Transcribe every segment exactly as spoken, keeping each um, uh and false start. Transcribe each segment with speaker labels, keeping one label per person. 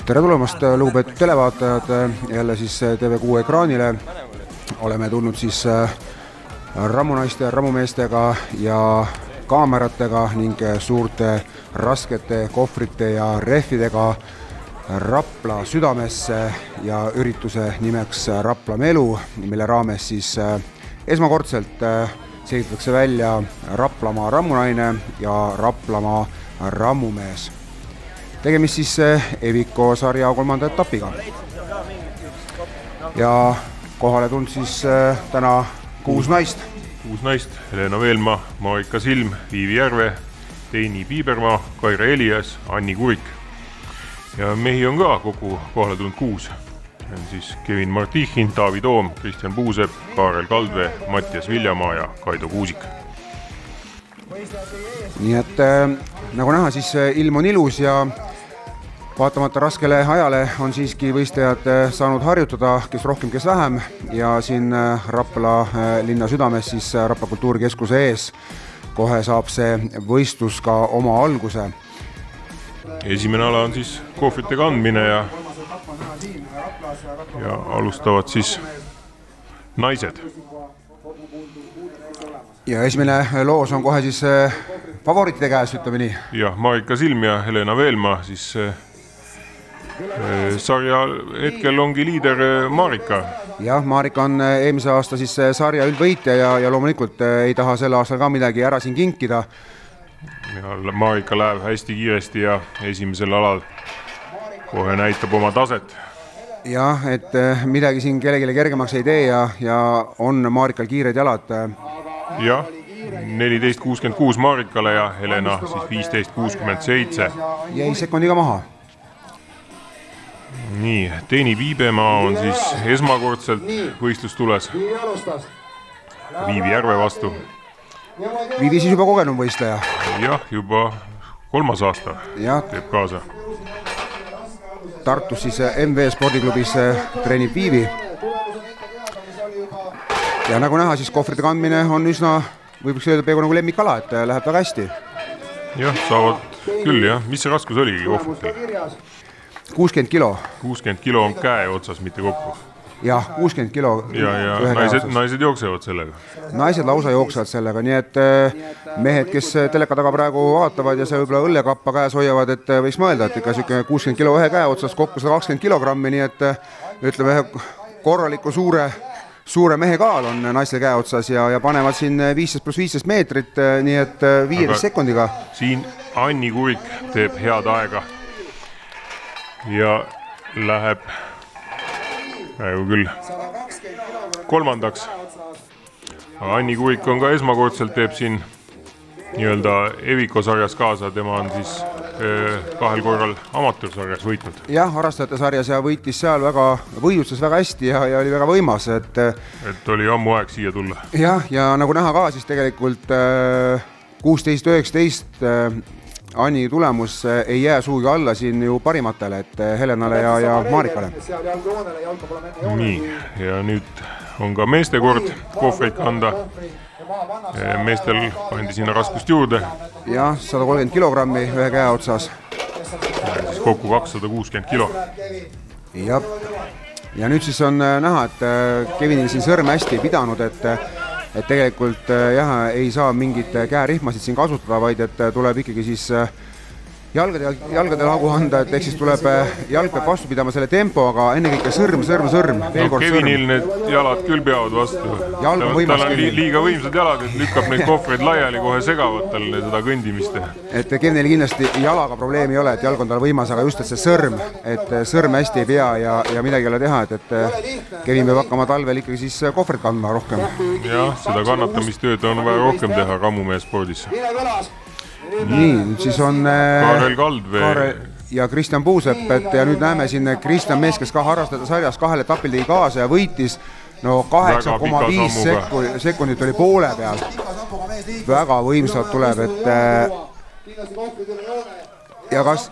Speaker 1: Tere tulemast, lugupeetud televaatajad, jälle siis T V kuue ekraanile. Oleme tulnud siis rammunaiste, rammumeestega ja kaameratega ning suurte raskete kohvrite ja rehvidega Rapla südamesse ja ürituse nimeks Rapla Melu, mille raames siis esmakordselt selgitatakse välja Raplamaa rammunaine ja Raplamaa rammumees. Tegemist siis Eviko sarja kolmanda etapiga. Ja kohale tulnud siis täna kuus naist.
Speaker 2: Kuus naist, Helena Veelmaa, Marika Silm, Viivi Järve, Teini Piibermaa, Kaire Elias, Anni Kurik. Ja mehi on ka kogu kohale tulnud kuus. On siis Kevin Martichin, Taavi Toom, Kristjan Puusepp, Kaarel Kaldvee, Mattias Viljamaa ja Kaido Kuusik.
Speaker 1: Nii et äh, nagu näha, siis ilm on ilus ja vaatamata raskele ajale on siiski võistlejad saanud harjutada, kes rohkem, kes vähem. Ja siin Rapla linna südames, siis Rapla kultuurikeskuse ees kohe saab see võistlus ka oma alguse.
Speaker 2: Esimene ala on siis kohvrite kandmine ja, ja alustavad siis naised.
Speaker 1: Ja esimene loos on kohe siis favoriitide käes, ütleme nii.
Speaker 2: Jah, Marika Silm ja Helena Veelmaa, siis sarja hetkel ongi liider Marika.
Speaker 1: Jah, Marika on eelmise aasta siis sarja üldvõitja ja, ja loomulikult ei taha selle aastal ka midagi ära siin kinkida.
Speaker 2: Ja Marika läheb hästi kiiresti ja esimesel alal kohe näitab oma taset.
Speaker 1: Jah, et midagi siin kellegile kergemaks ei tee ja, ja on Marikal kiired jalad.
Speaker 2: Jah, neliteist kuuskümmend kuus Marikale ja Helena siis viisteist kuuskümmend seitse.
Speaker 1: Jäi sekundiga maha.
Speaker 2: Nii, Teini Piibermaa on siis esmakordselt võistlustules Viivi Järve vastu.
Speaker 1: Viivi siis juba kogenum võistleja.
Speaker 2: Jah, juba kolmas aasta
Speaker 1: ja
Speaker 2: teeb kaasa.
Speaker 1: Tartus siis M V spordiklubis treenib Viivi. Ja nagu näha, siis kohvrite kandmine on üsna, võiks öelda peaaegu nagu lemmikala, et läheb väga hästi.
Speaker 2: Jah, saavad küll jah. Mis see raskus oligi kohvritel?
Speaker 1: kuuskümmend kilo.
Speaker 2: kuuskümmend kilo on käe otsas, mitte kokku.
Speaker 1: Jah, kuuskümmend kilo.
Speaker 2: Ja, ja naised, naised jooksevad sellega.
Speaker 1: Naised lausa jooksevad sellega, nii et mehed, kes teleka taga praegu vaatavad ja see võib-olla õllekappa käes hoiavad, et võiks mõelda, et ikka kuuskümmend kilo ühe käe otsas, kokku sada kakskümmend kilogrammi, nii et ütleme korraliku suure, suure mehe kaal on naiste käe otsas ja, ja panevad siin viisteist pluss viisteist meetrit, nii et viieteist sekundiga.
Speaker 2: Siin Anni Kurik teeb head aega ja läheb praegu küll kolmandaks. Anni Kurik on ka esmakordselt teeb siin nii-öelda Eviko sarjas kaasa, tema on siis kahel korral amatüürsarjas võitnud. Jah, harrastajate sarjas ja võitis seal väga, võidustas väga hästi ja, ja oli väga võimas. Et, et oli ammu aeg siia tulla.
Speaker 1: Jah, ja nagu näha ka, siis tegelikult kuusteist üheksateist Anni tulemus ei jää suugi alla siin ju parimatele, et Helenale ja, ja Marikale.
Speaker 2: Nii, ja nüüd on ka meeste kord kohvreid kanda. Meestel pandi sinna raskust juurde.
Speaker 1: Jah, sada kolmkümmend kilogrammi ühe käe otsas.
Speaker 2: Siis kokku kakssada kuuskümmend kilo.
Speaker 1: Ja, ja nüüd siis on näha, et Kevinil siin sõrme hästi pidanud, et et tegelikult jah, ei saa mingit käerihmasid siin kasutada, vaid et tuleb ikkagi siis jalgade, jalgade lagu anda, et ehk siis tuleb jalg peab vastu pidama selle tempo, aga enne kõike sõrm, sõrm, sõrm.
Speaker 2: No, Kevinil sõrm. Need jalad küll peavad vastu. Tal on, tal on li liiga võimsad jalad, et lükkab neid kohvreid laiali, kohe segavad tal seda kõndimist.
Speaker 1: Et Kevinil kindlasti jalaga probleemi ei ole, et jalg on tal võimas, aga just et see sõrm, et sõrm hästi ei pea ja, ja midagi ei ole teha, et, et Kevin peab hakkama talvel ikkagi siis kohvrit kandma rohkem.
Speaker 2: Jah, seda kannatamistööd on vaja rohkem teha rammumees spordis.
Speaker 1: Nii, nüüd siis on
Speaker 2: Kaarel Kaldvee
Speaker 1: Kaarel ja Kristjan Puusepp, et ja nüüd näeme siin Kristjan mees, kes ka harrastada sarjas kahel etapil tegi kaasa ja võitis no kaheksa koma viis sekundit oli poole peal. Väga võimsalt tuleb, et ja kas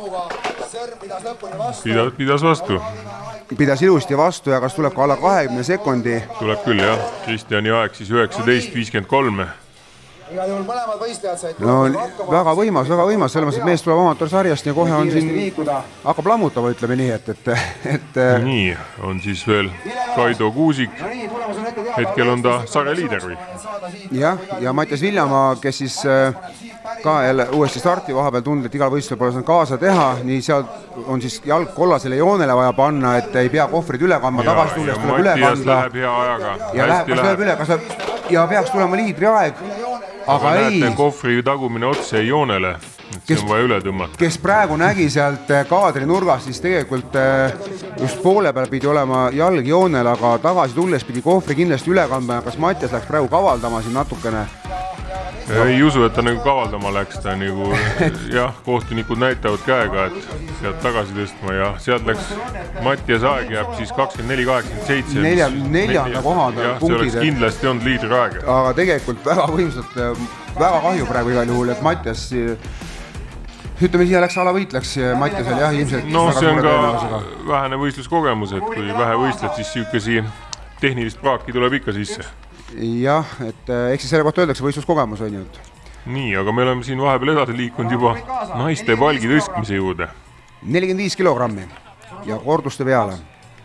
Speaker 2: pidas, pidas vastu.
Speaker 1: Pidas ilusti vastu ja kas tuleb ka alla kahekümne sekundi?
Speaker 2: Tuleb küll jah, Kristjani aeg siis üheksateist viiskümmend kolm.
Speaker 3: igal juhul mõlemad võistlejad said
Speaker 1: no väga võimas, väga võimas, selles mõttes, et mees tuleb amatoorsarjast ja kohe on siin, hakkab lammutama, ütleme nii, et, et, et
Speaker 2: nii, on siis veel Kaido Kuusik, hetkel on ta sarja liider või?
Speaker 1: jah, ja Mattias Viljamaa, kes siis ka jälle uuesti starti vahepeal tundnud, et igal võistlusel pole saanud kaasa teha, nii seal on siis jalg kollasele joonele vaja panna, et ei pea kohvrid üle kandma, tagasi tulles tuleb üle kanda.
Speaker 2: Mattias läheb hea ajaga,
Speaker 1: ja läheb, kas läheb üle, kas läheb, ja peaks tulema liidri aeg, aga, aga ei.
Speaker 2: Näete, kohvri tagumine otse joonele, see on vaja üle tõmmata.
Speaker 1: Kes praegu nägi sealt kaadri nurgast, siis tegelikult just poole peal pidi olema jalg joonel, aga tagasi tulles pidi kohvri kindlasti üle kandma, kas Mattias läks praegu kavaldama siin natukene?
Speaker 2: Ei usu, et ta nagu kavaldama läks, ta nagu jah, kohtunikud näitavad käega, et sealt tagasi tõstma ja sealt läks Mattias aeg jääb siis kakskümmend neli kaheksakümmend seitse.
Speaker 1: Nelja, neljanda kohad
Speaker 2: jah, punktid. See oleks kindlasti olnud liidri aeg.
Speaker 1: Aga tegelikult väga võimsalt, väga kahju praegu igal juhul, et Mattias, ütleme siia läks alavõit, läks Mattiasel jah, ilmselt.
Speaker 2: No see on ka vähene võistluskogemus, et kui vähe võistled, siis sihukesi tehnilist praaki tuleb ikka sisse.
Speaker 1: Jah, et eks siis selle kohta öeldakse võistluskogemus on ju.
Speaker 2: Nii, aga me oleme siin vahepeal edasi liikunud juba naiste palgi tõstmise juurde.
Speaker 1: nelikümmend viis kilogrammi ja korduste peale.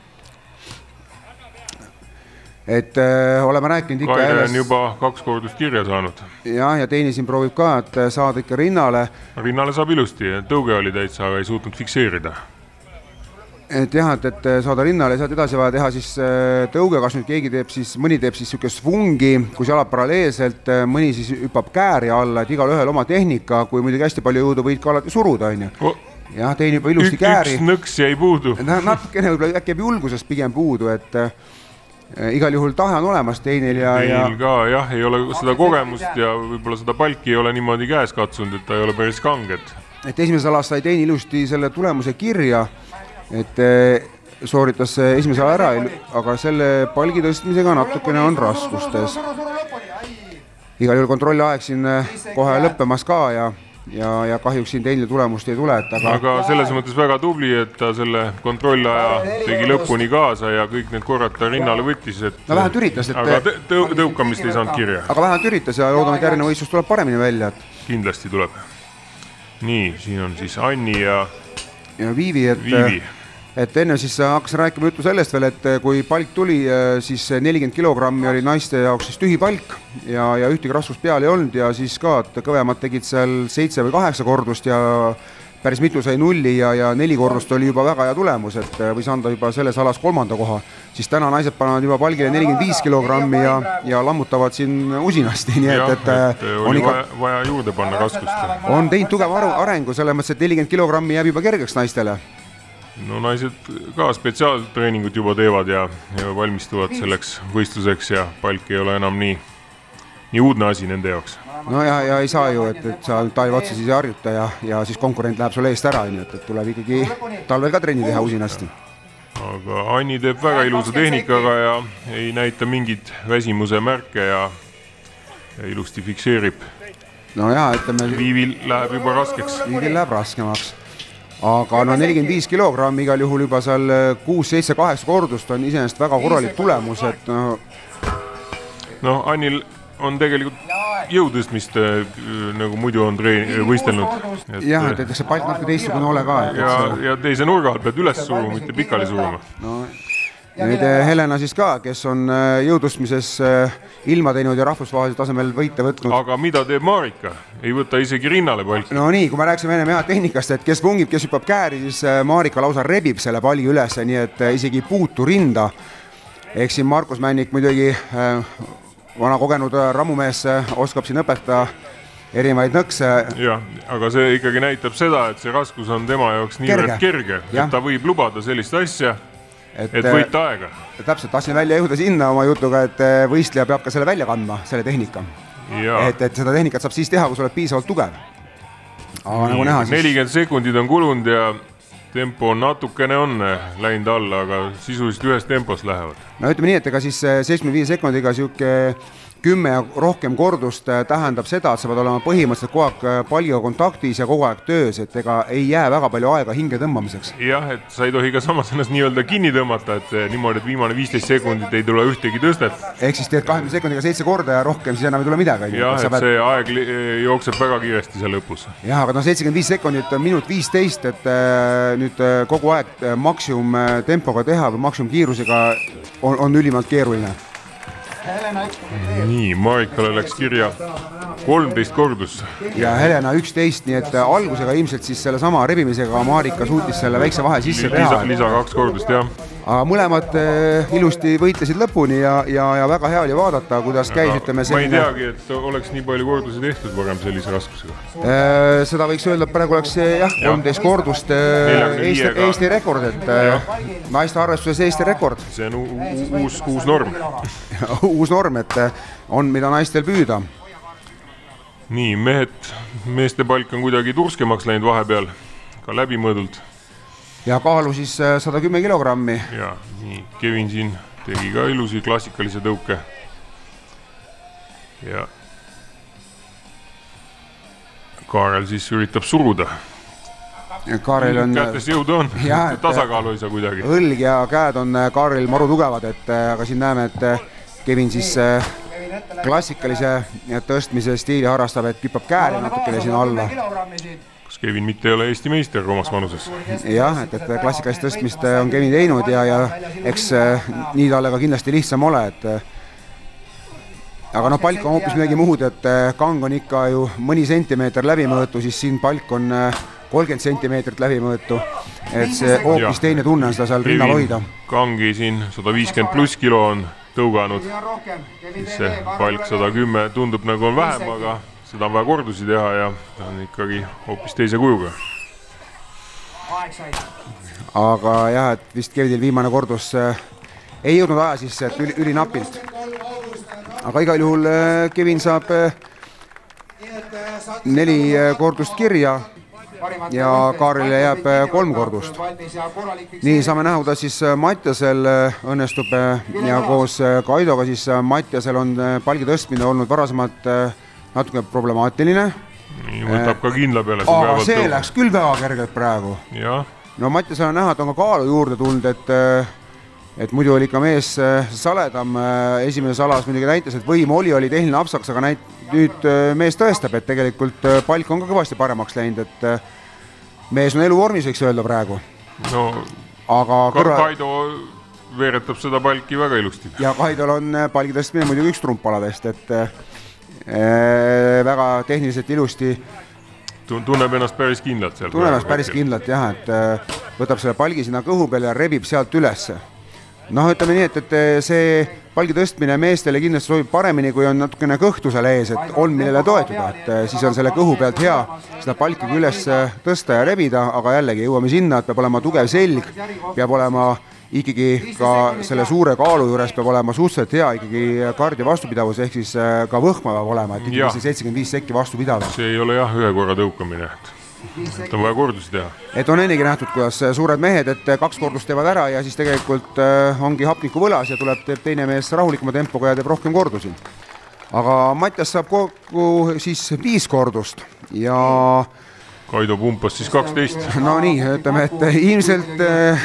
Speaker 1: Et äh, oleme rääkinud ikka
Speaker 2: Kaire on juba kaks kordust kirja saanud.
Speaker 1: Jah, ja teine siin proovib ka, et saada ikka rinnale.
Speaker 2: Rinnale saab ilusti, tõuge oli täitsa, aga ei suutnud fikseerida.
Speaker 1: Et jah, et, et saada rinnale ja sealt edasi vaja teha siis tõuge, kas nüüd keegi teeb siis, mõni teeb siis sükest svungi, kus jalab paralleelselt, mõni siis hüppab kääri alla, et igal ühel oma tehnika, kui muidugi hästi palju jõudu võid ka alati suruda, on ju. Oh. Jah, teine juba ilusti
Speaker 2: Ük,
Speaker 1: kääri.
Speaker 2: Üks nõks jäi puudu.
Speaker 1: Natukene võib-olla äkki jääb julgusest pigem puudu, et äh, igal juhul tahe on olemas teinil ja...
Speaker 2: Teil
Speaker 1: ja...
Speaker 2: ka, jah, ei ole seda kogemust ja võib-olla seda palki ei ole niimoodi käes katsunud, et ta ei ole päris kanged.
Speaker 1: Et esimeses alas sai teine ilusti selle tulemuse kirja, et sooritas esimese ala ära, aga selle palgi tõstmisega natukene on raskustes. Igal juhul kontrolli aeg siin kohe lõppemas ka ja, ja, ja kahjuks siin teine tulemust ei tule. Et aga...
Speaker 2: aga selles mõttes väga tubli, et ta selle kontrollaja tegi lõpuni kaasa ja kõik need korrad ta rinnale võttis. Et...
Speaker 1: No vähemalt üritas, et...
Speaker 2: Aga tõu tõukamist ei saanud kirja.
Speaker 1: Aga vähemalt üritas ja loodame, et järgmine võistlus tuleb paremini välja. Et...
Speaker 2: Kindlasti tuleb. Nii, siin on siis Anni ja,
Speaker 1: ja Viivi, et...
Speaker 2: Viivi.
Speaker 1: Et enne siis hakkasin rääkima juttu sellest veel, et kui palk tuli, siis nelikümmend kilogrammi oli naiste jaoks siis tühi palk ja, ja ühtegi raskust peal ei olnud ja siis ka, et kõvemad tegid seal seitse või kaheksa kordust ja päris mitu sai nulli ja, ja neli kordust oli juba väga hea tulemus, et võis anda juba selles alas kolmanda koha. Siis täna naised panevad juba palgile nelikümmend viis kilogrammi ja, ja lammutavad siin usinasti, nii et, et,
Speaker 2: et oli ikka... vaja, vaja juurde panna raskust.
Speaker 1: On teinud tugev arengu, selles mõttes, et nelikümmend kilogrammi jääb juba kergeks naistele.
Speaker 2: No naised ka spetsiaaltreeningut juba teevad ja, ja valmistuvad selleks võistluseks ja palk ei ole enam nii, nii uudne asi nende jaoks.
Speaker 1: No ja, ja ei saa ju, et, et sa talve otsa siis ei harjuta ja, ja siis konkurent läheb sulle eest ära, nii et, et tuleb ikkagi talvel ka trenni teha usinasti.
Speaker 2: Aga Anni teeb väga ilusa tehnikaga ja ei näita mingit väsimuse märke ja, ja ilusti fikseerib.
Speaker 1: No ja, ütleme...
Speaker 2: Viivil läheb juba raskeks.
Speaker 1: Viivil läheb raskemaks. Aga no nelikümmend viis kilogrammi igal juhul juba seal kuus, seitse, kaheksa kordust on iseenesest väga korralik tulemus, et no...
Speaker 2: No Annil on tegelikult jõutõstmist nagu muidu on treen... võistelnud.
Speaker 1: Et... Jah, et, et see palk natuke teistsugune ole ka.
Speaker 2: Et, ja, see... ja teise nurga all pead üles suruma, mitte pikali suruma.
Speaker 1: No... Nüüd Helena siis ka, kes on jõudustmises ilma teinud ja rahvusvahelisel tasemel võite võtnud.
Speaker 2: Aga mida teeb Marika? Ei võta isegi rinnale palki.
Speaker 1: No nii, kui me rääksime enne meha tehnikast, et kes vungib, kes hüppab kääri, siis Marika lausa rebib selle palgi üles, nii et isegi puutu rinda. Ehk siin Markus Männik muidugi vana kogenud rammumees oskab siin õpetada erinevaid nõkse.
Speaker 2: Jah, aga see ikkagi näitab seda, et see raskus on tema jaoks niivõrd kerge, kerge et ta võib lubada sellist asja, et, et võita aega.
Speaker 1: Täpselt, tahtsin välja jõuda sinna oma jutuga, et võistleja peab ka selle välja kandma, selle tehnika. Et, et seda tehnikat saab siis teha, kui sa oled piisavalt tugev. Aga
Speaker 2: nii, nagu näha siis... nelikümmend sekundid on kulunud ja tempo on natukene on läinud alla, aga sisuliselt ühes tempos lähevad.
Speaker 1: No ütleme nii, et ega siis seitsmekümne viie sekundiga siuke kümme ja rohkem kordust tähendab seda, et sa pead olema põhimõtteliselt kogu aeg palliga kontaktis ja kogu aeg töös, et ega ei jää väga palju aega hinge tõmbamiseks.
Speaker 2: Jah, et sa ei tohi ka samas ennast nii-öelda kinni tõmmata, et niimoodi, et viimane viisteist sekundit ei tule ühtegi tõstet.
Speaker 1: Ehk siis teed kahekümne sekundiga seitse korda ja rohkem siis enam ei tule midagi.
Speaker 2: Jah, et pead... see aeg jookseb väga kiiresti seal lõpus.
Speaker 1: Jah, aga no seitsekümmend viis sekundit on minut viisteist, et nüüd kogu aeg maksimum tempoga teha või maksimum kiirusega on, on ülimalt keeruline.
Speaker 2: Nii, Marikale läks kirja kolmteist kordus.
Speaker 1: Ja Helena üksteist, nii et algusega ilmselt siis selle sama rebimisega Marika suutis selle väikse vahe sisse teha.
Speaker 2: Lisa, lisa kaks kordust, jah.
Speaker 1: Aga mõlemad ilusti võitlesid lõpuni ja, ja, ja väga hea oli vaadata, kuidas käis, ütleme selline...
Speaker 2: Ma ei teagi, et oleks nii palju kordusi tehtud varem sellise raskusega.
Speaker 1: Seda võiks öelda, et praegu oleks jah, kolmteist kordust Eesti, Eesti rekord, et ja. Naiste arvestuses Eesti rekord.
Speaker 2: See on uus, uus norm.
Speaker 1: Uus norm, et on mida naistel püüda.
Speaker 2: Nii, mehed, meeste palk on kuidagi turskemaks läinud vahepeal, ka läbimõõdult.
Speaker 1: Ja kaalu siis sada kümme kilogrammi.
Speaker 2: Ja, nii, Kevin siin tegi ka ilusi klassikalise tõuke. Ja Kaarel siis üritab suruda.
Speaker 1: Kaarel on...
Speaker 2: Kätes jõudu on, ja, tasakaalu ei saa kuidagi.
Speaker 1: Õlg ja käed on Kaarel maru tugevad, et, aga siin näeme, et Kevin siis klassikalise tõstmise stiili harrastab, et küppab käele natukene siin alla.
Speaker 2: Kas Kevin mitte ei ole Eesti meister omas vanuses?
Speaker 1: Jah, et, et klassikalist tõstmist on Kevin teinud ja, ja eks nii talle ka kindlasti lihtsam ole, et aga noh, palk on hoopis midagi muud, et kang on ikka ju mõni sentimeeter läbimõõtu, siis siin palk on kolmkümmend sentimeetrit läbimõõtu, et see hoopis ja. Teine tunne on seda seal rinnal hoida.
Speaker 2: Kangi siin sada viiskümmend pluss kilo on tõuganud, see palk sada kümme tundub nagu on vähem, aga seda on vaja kordusi teha ja ta on ikkagi hoopis teise kujuga.
Speaker 1: Aga jah, et vist Kevinil viimane kordus ei jõudnud aja sisse, et üli, üli napilt. Aga igal juhul Kevin saab neli kordust kirja ja Kaarile jääb kolm kordust. Nii saame näha, kuidas siis Matjasel õnnestub ja koos Kaidoga siis Matjasel on palgi tõstmine olnud varasemalt natuke problemaatiline.
Speaker 2: Nii, võtab ka kindla peale.
Speaker 1: Aga see tõu. Läks küll väga kergelt praegu.
Speaker 2: Ja.
Speaker 1: No Matjasel on näha, et on ka kaalu juurde tulnud, et, et muidu oli ikka mees saledam. Esimeses alas muidugi näitas, et võim oli, oli tehniline apsaks, aga näit, nüüd mees tõestab, et tegelikult palk on ka kõvasti paremaks läinud, et mees on eluvormis, võiks öelda praegu.
Speaker 2: No,
Speaker 1: aga kõrva...
Speaker 2: Kaido veeretab seda palki väga ilusti.
Speaker 1: Ja Kaidol on palgi tõstmine muidugi üks trumpaladest, et äh, väga tehniliselt ilusti
Speaker 2: tunneb ennast päris kindlalt seal.
Speaker 1: Tunneb ennast päris kindlalt jah, et võtab selle palgi sinna kõhu peale ja rebib sealt üles. Noh, ütleme nii, et, et see palgi tõstmine meestele kindlasti sobib paremini, kui on natukene kõhtu seal ees, et on millele toetuda, et siis on selle kõhu pealt hea seda palki üles tõsta ja rebida, aga jällegi jõuame sinna, et peab olema tugev selg, peab olema ikkagi ka selle suure kaalu juures peab olema suhteliselt hea ikkagi kardio vastupidavus, ehk siis ka võhma peab olema, et ikkagi see seitsekümmend viis sekki vastu pidada.
Speaker 2: See ei ole jah ühe korra tõukamine, et on vaja kordusi teha.
Speaker 1: Et on ennegi nähtud, kuidas suured mehed, et kaks kordust teevad ära ja siis tegelikult ongi hapniku võlas ja tuleb teeb teine mees rahulikuma tempoga ja teeb rohkem kordusi. Aga Matjas saab kokku siis viis kordust ja
Speaker 2: Kaido pumpas siis kaksteist.
Speaker 1: No nii, ütleme, et ilmselt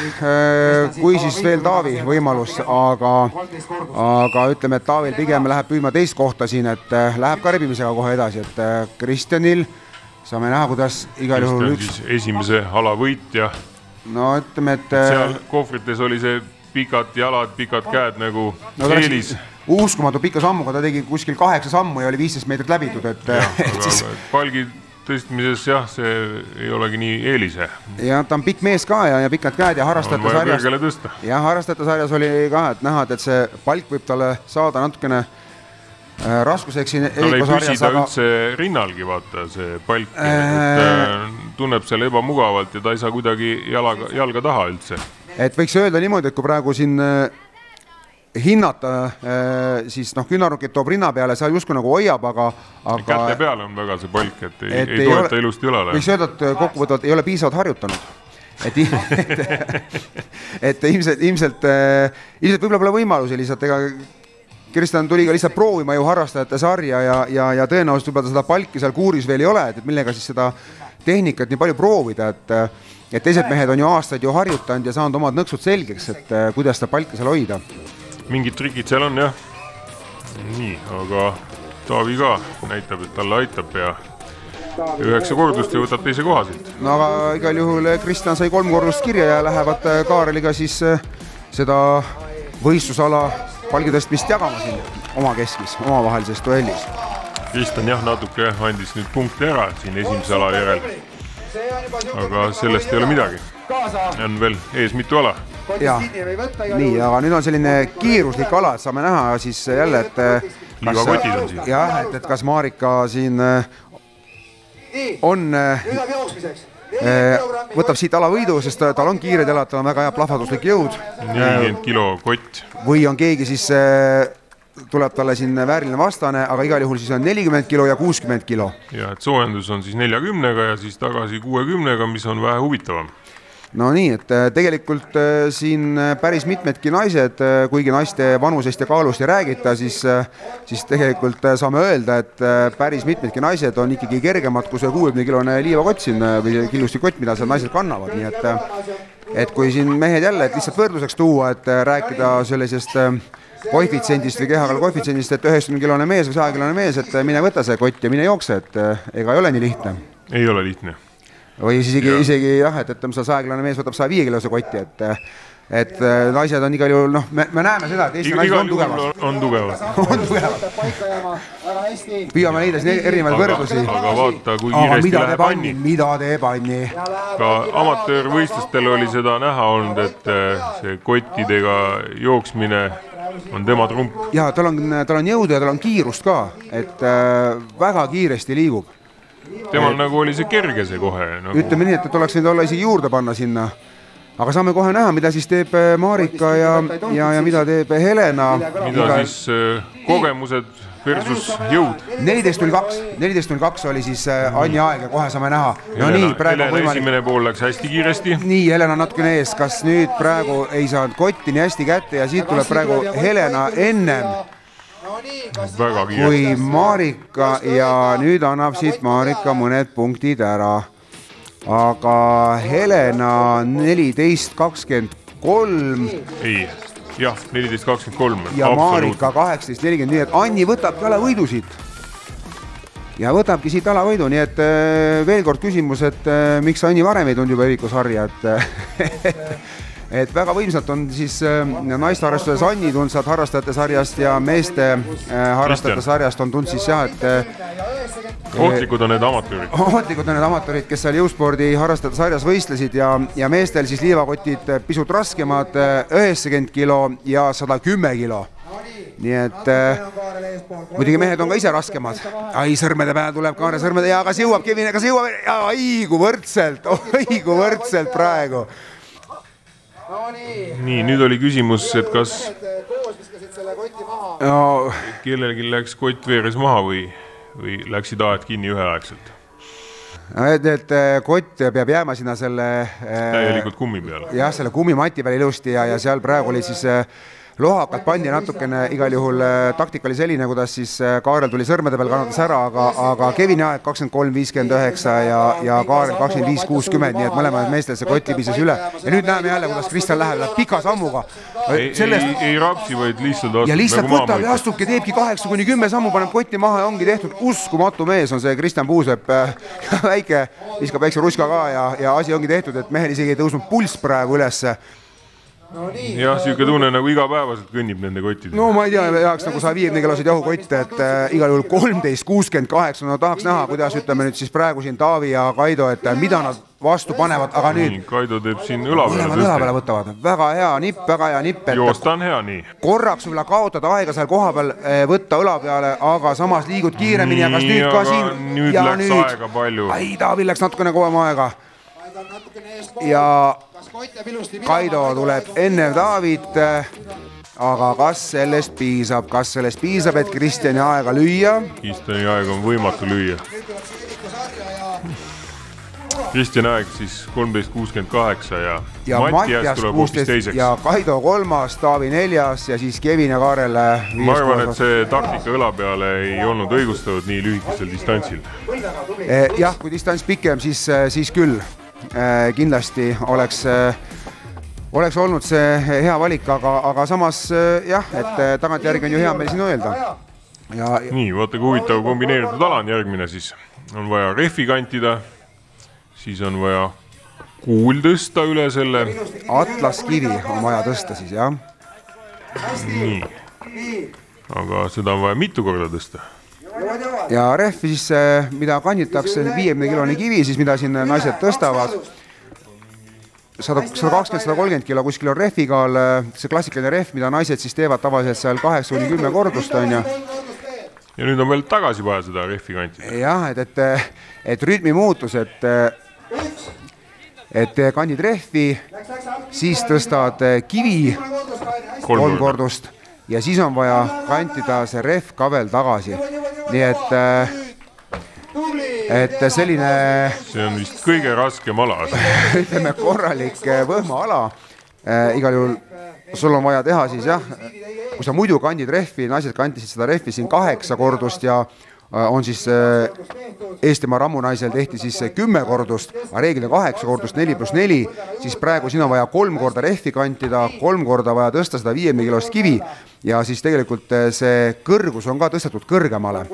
Speaker 1: kui siis veel Taavi võimalus, aga, aga ütleme, et Taavil pigem läheb püüma teist kohta siin, et läheb ka rebimisega kohe edasi, et Kristjanil saame näha, kuidas igal juhul üks...
Speaker 2: esimese ala võitja.
Speaker 1: No ütleme, et...
Speaker 2: Seal kohvrites oli see pikad jalad, pikad käed nagu no, eelis.
Speaker 1: Uskumatu pika sammuga, ta tegi kuskil kaheksa sammu ja oli viisteist meetrit läbitud, et...
Speaker 2: Ja, et siis... palgi tõstmises jah, see ei olegi nii eelise.
Speaker 1: Ja ta on pikk mees ka ja, ja pikad käed ja harrastajate sarjas... Ja harrastajate sarjas oli ka, et näha, et see palk võib talle saada natukene äh, raskuseks siin
Speaker 2: tal ei püsi ta aga... üldse rinnalgi, vaata, see palk. Äh... Et, tunneb seal ebamugavalt ja ta ei saa kuidagi jalaga, jalga taha üldse. Et
Speaker 1: võiks öelda niimoodi, et kui praegu siin... hinnata, siis noh, küünarnukid toob rinna peale, seal justkui nagu hoiab, aga, aga... Käte peale on väga see palk, et ei, et ei, ei toeta ole, ilusti ülale. Võiks öelda, et kokkuvõtvalt ei ole piisavalt harjutanud. Et, et, et ilmselt, ilmselt, ilmselt võib-olla pole võimalusi lihtsalt, ega Kristjan tuli ka lihtsalt proovima ju harrastajate sarja ja, ja, ja tõenäoliselt võib-olla seda palki seal kuuris veel ei ole, et millega siis seda tehnikat nii palju proovida, et, et teised mehed on ju aastaid ju harjutanud ja saanud omad nõksud selgeks, et kuidas seda palki seal hoida.
Speaker 2: Mingid trikid seal on, jah. Nii, aga Taavi ka näitab, et talle aitab ja üheksa kordust ja võtab teise koha siit.
Speaker 1: No aga igal juhul Kristjan sai kolm kordust kirja ja lähevad Kaareliga siis seda võistlusala palgitõstmist jagama siin oma keskis, omavahelises duellis.
Speaker 2: Kristjan jah, natuke andis nüüd punkti ära siin esimese ala järel. Aga sellest ei ole midagi. On veel ees mitu ala.
Speaker 1: Ja, nii, aga nüüd on selline kiiruslik ala, et saame näha siis jälle, et
Speaker 2: liivakotid on siin.
Speaker 1: Jah, et, et kas Marika siin on, võtab siit alavõidu, sest tal on kiired jalad, tal on väga hea plahvatuslik jõud.
Speaker 2: nelikümmend kilo kott.
Speaker 1: Või on keegi siis, tuleb talle siin vääriline vastane, aga igal juhul siis on nelikümmend kilo ja kuuskümmend kilo.
Speaker 2: Ja, et soojendus on siis neljakümnega ja siis tagasi kuuekümnega, mis on vähe huvitavam.
Speaker 1: No nii, et tegelikult siin päris mitmedki naised, kuigi naiste vanusest ja kaalust ei räägita, siis, siis tegelikult saame öelda, et päris mitmedki naised on ikkagi kergemad kui see kuuekümne kilone liivakott siin või killustikott, mida seal naised kannavad. Nii et, et kui siin mehed jälle, et lihtsalt võrdluseks tuua, et rääkida sellisest koefitsendist või kehakaal koefitsendist, et üheksakümne kilone mees või saja kilone mees, et mine võta see kott ja mine jookse, et ega ei ole nii lihtne.
Speaker 2: Ei ole lihtne.
Speaker 1: Või isegi, ja. isegi jah, et ütleme, see sajakilane mees võtab saja viie kilose kotti, et, et naised on igal juhul, noh, me, me näeme seda, et Eesti
Speaker 2: igal
Speaker 1: naised on tugevad.
Speaker 2: On tugevad.
Speaker 1: on tugevad. Püüame leida siin erinevaid võrdlusi.
Speaker 2: Aga vaata, kui kiiresti
Speaker 1: mida
Speaker 2: läheb
Speaker 1: Anni. Mida teeb Anni?
Speaker 2: Ka amatöörvõistlustel oli seda näha olnud, et see kottidega jooksmine on tema trump.
Speaker 1: Ja, tal on, tal on jõudu ja tal on kiirust ka, et äh, väga kiiresti liigub.
Speaker 2: Temal et, nagu oli see kerge see kohe. Nagu...
Speaker 1: Ütleme nii, et, et oleks võinud olla isegi juurde panna sinna. Aga saame kohe näha, mida siis teeb Marika ja, ja, ja mida teeb Helena.
Speaker 2: Mida Iga... siis äh, kogemused versus jõud.
Speaker 1: neliteist null kaks, neliteist null kaks oli siis äh, Anni aeg ja kohe saame näha. No
Speaker 2: Helena,
Speaker 1: nii, praegu
Speaker 2: Helena võimalik... esimene pool läks hästi kiiresti.
Speaker 1: Nii, Helena natukene ees. Kas nüüd praegu ei saanud kotti nii hästi kätte ja siit tuleb praegu Helena ennem.
Speaker 2: Väga
Speaker 1: kui Marika ja nüüd annab siit Marika mõned punktid ära. Aga Helena neliteist kakskümmend kolm.
Speaker 2: Ei, jah, neliteist kakskümmend kolm.
Speaker 1: Ja Marika kaheksateist nelikümmend, nii et Anni võtabki ala võidu siit. Ja võtabki siit ala võidu, nii et veel kord küsimus, et miks Anni varem ei tulnud juba erikusarja, et et väga võimsalt on siis naiste harrastades Anni tulnud saad harrastajate sarjast ja meeste harrastajate sarjast on tulnud siis jah, et
Speaker 2: ohtlikud on need amatöörid.
Speaker 1: Ohtlikud on need amatöörid, kes seal jõuspordi harrastajate sarjas võistlesid ja, ja meestel siis liivakotid pisut raskemad, üheksakümmend kilo ja sada kümme kilo. Nii et muidugi mehed on ka ise raskemad. Ai, sõrmede pähe tuleb Kaare sõrmede ja kas jõuab Kevin, kas jõuab? Ja õigu võrdselt, õigu võrdselt praegu.
Speaker 2: Nii, nüüd oli küsimus, et kas
Speaker 1: no,
Speaker 2: kellelgi läks kott veeres maha või, või läksid aed kinni üheaegselt?
Speaker 1: Et, et kott peab jääma sinna selle
Speaker 2: täielikult kummi peale.
Speaker 1: Jah, selle kummimati peale ilusti ja, ja seal praegu oli siis lohakad pandi natukene, igal juhul taktika oli selline, kuidas siis Kaarel tuli sõrmede peal kannatas ära, aga, aga Kevini aeg kakskümmend kolm viiskümmend üheksa ja, ja Kaarel kakskümmend viis kuuskümmend, nii et mõlemad meestel see kott libises üle. Ja nüüd näeme jälle, kuidas Kristjan läheb, läheb pika sammuga.
Speaker 2: Ei, Sellest... ei, ei rapsi, vaid lihtsalt astub.
Speaker 1: Ja lihtsalt nagu võtab ja astubki, teebki kaheksa kuni kümme sammu, paneb kotti maha ja ongi tehtud uskumatu mees on see Kristjan Puusepp. Väike, viskab väikse ruska ka ja, ja asi ongi tehtud, et mehel isegi ei tõusnud pulss praegu ülesse.
Speaker 2: No, jah, siuke tunne nagu igapäevaselt kõnnib nende kottide.
Speaker 1: No ma ei tea, jahaks nagu saja viiekümne kilosid jahukotte, et äh, igal juhul kolmteist kuuskümmend kaheksa, no tahaks näha, kuidas ütleme nüüd siis praegu siin Taavi ja Kaido, et äh, mida nad vastu panevad, aga nüüd...
Speaker 2: Nii, Kaido teeb siin õla peale.
Speaker 1: Õla peale võtavad, väga hea nipp, väga hea nipp.
Speaker 2: Joosta on hea nii.
Speaker 1: Korraks võivad kaotada aega seal koha peal võtta õla peale, aga samas liigud kiiremini ja kas nüüd ka siin...
Speaker 2: Nüüd ja läks nüüd... aega palju.
Speaker 1: Ai, Taavi läks natukene kauem aega. Ja Kaido tuleb enne Taavit, aga kas sellest piisab, kas sellest piisab, et Kristjani aega lüüa?
Speaker 2: Kristjani aega on võimatu lüüa. Kristjan Aeg siis kolmteist kuuskümmend kaheksa ja,
Speaker 1: ja Mattias kuusteist ja Kaido kolmas, Taavi neljas ja siis Kevin ja Kaarel
Speaker 2: ma arvan, et see taktika õla peale ei olnud õigustatud nii lühikesel distantsil.
Speaker 1: Jah, kui distants pikem, siis, siis küll kindlasti oleks, oleks olnud see hea valik, aga, aga samas jah, et tagantjärgi on ju hea meil siin öelda. Ja,
Speaker 2: nii, vaata kui huvitav kombineeritud ala on järgmine, siis on vaja rehvi kantida, siis on vaja kuul tõsta üle selle.
Speaker 1: Atlaskivi on vaja tõsta siis, jah.
Speaker 2: Nii, aga seda on vaja mitu korda tõsta.
Speaker 1: Ja rehvi siis, mida kannitakse, viiekümne kiloni kivi, siis mida siin naised tõstavad. sada kakskümmend sada kolmkümmend kilo kuskil on rehvikaal, see klassikaline rehv, mida naised siis teevad tavaliselt seal kaheksa kuni kümme kordust on ja
Speaker 2: ja nüüd on veel tagasi vaja seda rehvi kantida.
Speaker 1: Jah, et, et, et rütmi muutus, et et kandid rehvi, siis tõstad kivi kolm, kolm kordust ja siis on vaja kantida see rehv ka veel tagasi. Nii et, et selline
Speaker 2: see on vist kõige raskem ala.
Speaker 1: Ütleme korralik võhma ala. Igal juhul sul on vaja teha siis jah, kui sa muidu kandid rehvi, naised kantisid seda rehvi siin kaheksa kordust ja on siis Eestimaa rammunaisel tehti siis kümme kordust, aga reeglina kaheksa kordust, neli pluss neli, siis praegu siin on vaja kolm korda rehvi kantida, kolm korda vaja tõsta seda viiekümne kilost kivi ja siis tegelikult see kõrgus on ka tõstetud kõrgemale,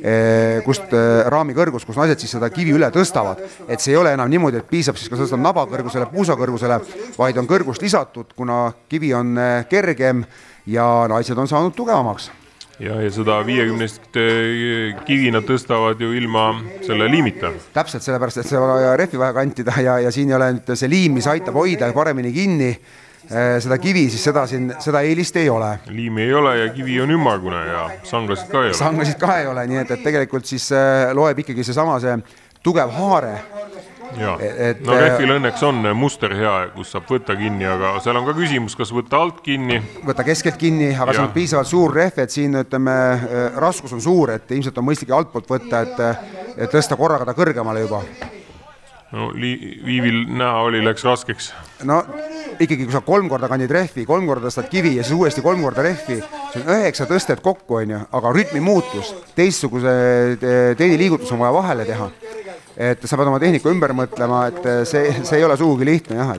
Speaker 1: kust raami kõrgus, kus naised siis seda kivi üle tõstavad, et see ei ole enam niimoodi, et piisab siis, kas tõstab naba kõrgusele, puusa kõrgusele, vaid on kõrgust lisatud, kuna kivi on kergem ja naised on saanud tugevamaks.
Speaker 2: Ja, ja seda viiekümnest kivi nad tõstavad ju ilma selle liimita.
Speaker 1: Täpselt sellepärast, et see on rehvi vaja kantida ja, ja siin ei ole nüüd see liim, mis aitab hoida paremini kinni seda kivi, siis seda, siin, seda eelist ei ole.
Speaker 2: Liimi ei ole ja kivi on ümmargune ja sangasid ka ei ole.
Speaker 1: Sangasid ka ei ole, nii et, et tegelikult siis loeb ikkagi see sama see tugev haare.
Speaker 2: Ja. Et, no rehvil õnneks on muster hea, kus saab võtta kinni, aga seal on ka küsimus, kas võtta alt kinni.
Speaker 1: Võtta keskelt kinni, aga ja. See on piisavalt suur rehv, et siin ütleme, raskus on suur, et ilmselt on mõistlik altpoolt võtta, et, et tõsta korraga ta kõrgemale juba.
Speaker 2: No Viivil näha oli, läks raskeks.
Speaker 1: No ikkagi, kui sa kolm korda kandid rehvi, kolm korda tõstad kivi ja siis uuesti kolm korda rehvi, see on üheksa tõstet kokku, on ju, aga rütmi muutus, teistsuguse teini liigutus on vaja vahele teha. Et sa pead oma tehniku ümber mõtlema, et see, see ei ole sugugi lihtne, jah,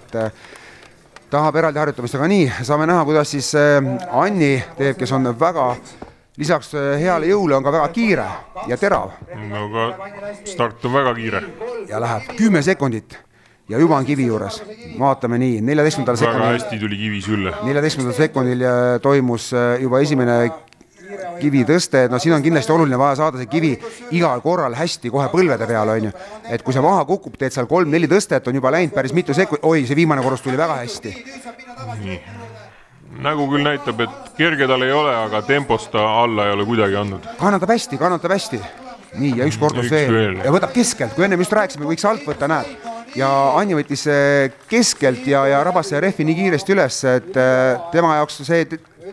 Speaker 1: et tahab eraldi harjutamist, aga nii, saame näha, kuidas siis Anni teeb, kes on väga, lisaks heale jõule on ka väga kiire ja terav.
Speaker 2: No aga start on väga kiire.
Speaker 1: Ja läheb kümme sekundit ja juba on kivi juures. Vaatame nii, neljateistkümnendal sekundil.
Speaker 2: Väga hästi tuli kivi sülle.
Speaker 1: neljateistkümnendal sekundil toimus juba esimene kivi tõste, no siin on kindlasti oluline vaja saada see kivi igal korral hästi kohe põlvede peal, on ju. Et kui see maha kukub, teed seal kolm-neli tõstet, on juba läinud päris mitu sekundit, oi, see viimane korrus tuli väga hästi.
Speaker 2: Nii. Nägu küll näitab, et kerge tal ei ole, aga tempost ta alla ei ole kuidagi andnud.
Speaker 1: Kannatab hästi, kannatab hästi. Nii, ja üks kordus
Speaker 2: üks
Speaker 1: veel.
Speaker 2: veel.
Speaker 1: Ja võtab keskelt, kui enne just rääkisime, võiks alt võtta, näed. Ja Anni võttis keskelt ja, ja rabas see rehvi nii kiiresti üles, et tema jaoks see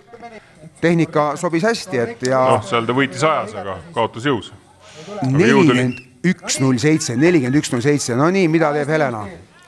Speaker 1: tehnika sobis hästi, et ja
Speaker 2: noh, seal ta võitis ajas, aga kaotas jõus.
Speaker 1: nelikümmend üks null seitse, nelikümmend üks null seitse, no nii, mida teeb Helena?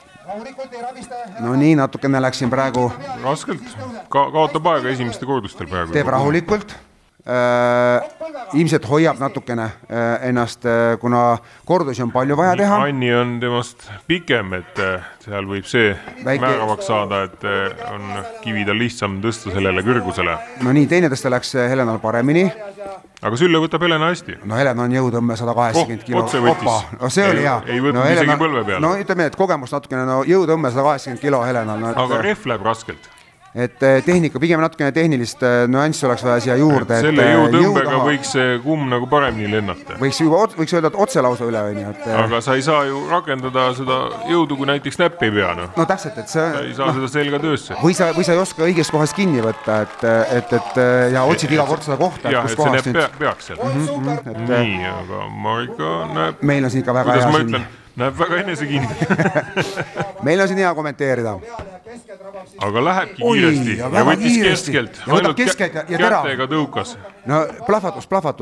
Speaker 1: No nii, natukene läksin praegu
Speaker 2: raskelt, Ka kaotab aega esimeste kordustel praegu.
Speaker 1: Teeb rahulikult. Äh, ilmselt hoiab natukene äh, ennast, äh, kuna kordusi on palju vaja teha.
Speaker 2: Anni on temast pikem, et äh, seal võib see Väike... määravaks saada, et äh, on kivi tal lihtsam tõsta sellele kõrgusele.
Speaker 1: No nii, teine tõsta läks Helenal paremini.
Speaker 2: Aga sülle võtab Helena hästi.
Speaker 1: No Helena on jõutõmme sada kaheksakümmend kilo.
Speaker 2: Otse võttis.
Speaker 1: No see oli hea.
Speaker 2: Ei võtnud no, Helena... isegi põlve peale.
Speaker 1: No ütleme, et kogemus natukene, no jõutõmme sada kaheksakümmend kilo Helenal. No, et...
Speaker 2: Aga rehv läheb raskelt.
Speaker 1: Et tehnika, pigem natukene tehnilist nüanssi oleks vaja siia juurde.
Speaker 2: Et selle jõutõmbega võiks see kumm nagu paremini lennata.
Speaker 1: Võiks, juba, võiks öelda, et otse lausa üle. Et...
Speaker 2: Aga sa ei saa ju rakendada seda jõudu, kui näiteks näpp ei pea. No,
Speaker 1: no täpselt, et see...
Speaker 2: Sa ei saa no, seda selga töösse.
Speaker 1: Või sa, või sa ei oska õigest kohast kinni võtta, et, et, et ja otsid iga kord seda kohta.
Speaker 2: Jah, et see näpp pea, peaks seal.
Speaker 1: Mm -hmm, et...
Speaker 2: Nii, aga Marika näeb...
Speaker 1: Meil on siin ikka väga
Speaker 2: hea
Speaker 1: siin...
Speaker 2: Ütlen, näeb väga enese kinni.
Speaker 1: Meil on siin hea kommenteerida.
Speaker 2: Aga lähebki kiiresti ja, ja võttis
Speaker 1: kiiresti.
Speaker 2: keskelt.
Speaker 1: Ja võtab keskelt ja, ja terav.
Speaker 2: Kätega tõukas.
Speaker 1: No plahvatus, plahvatus.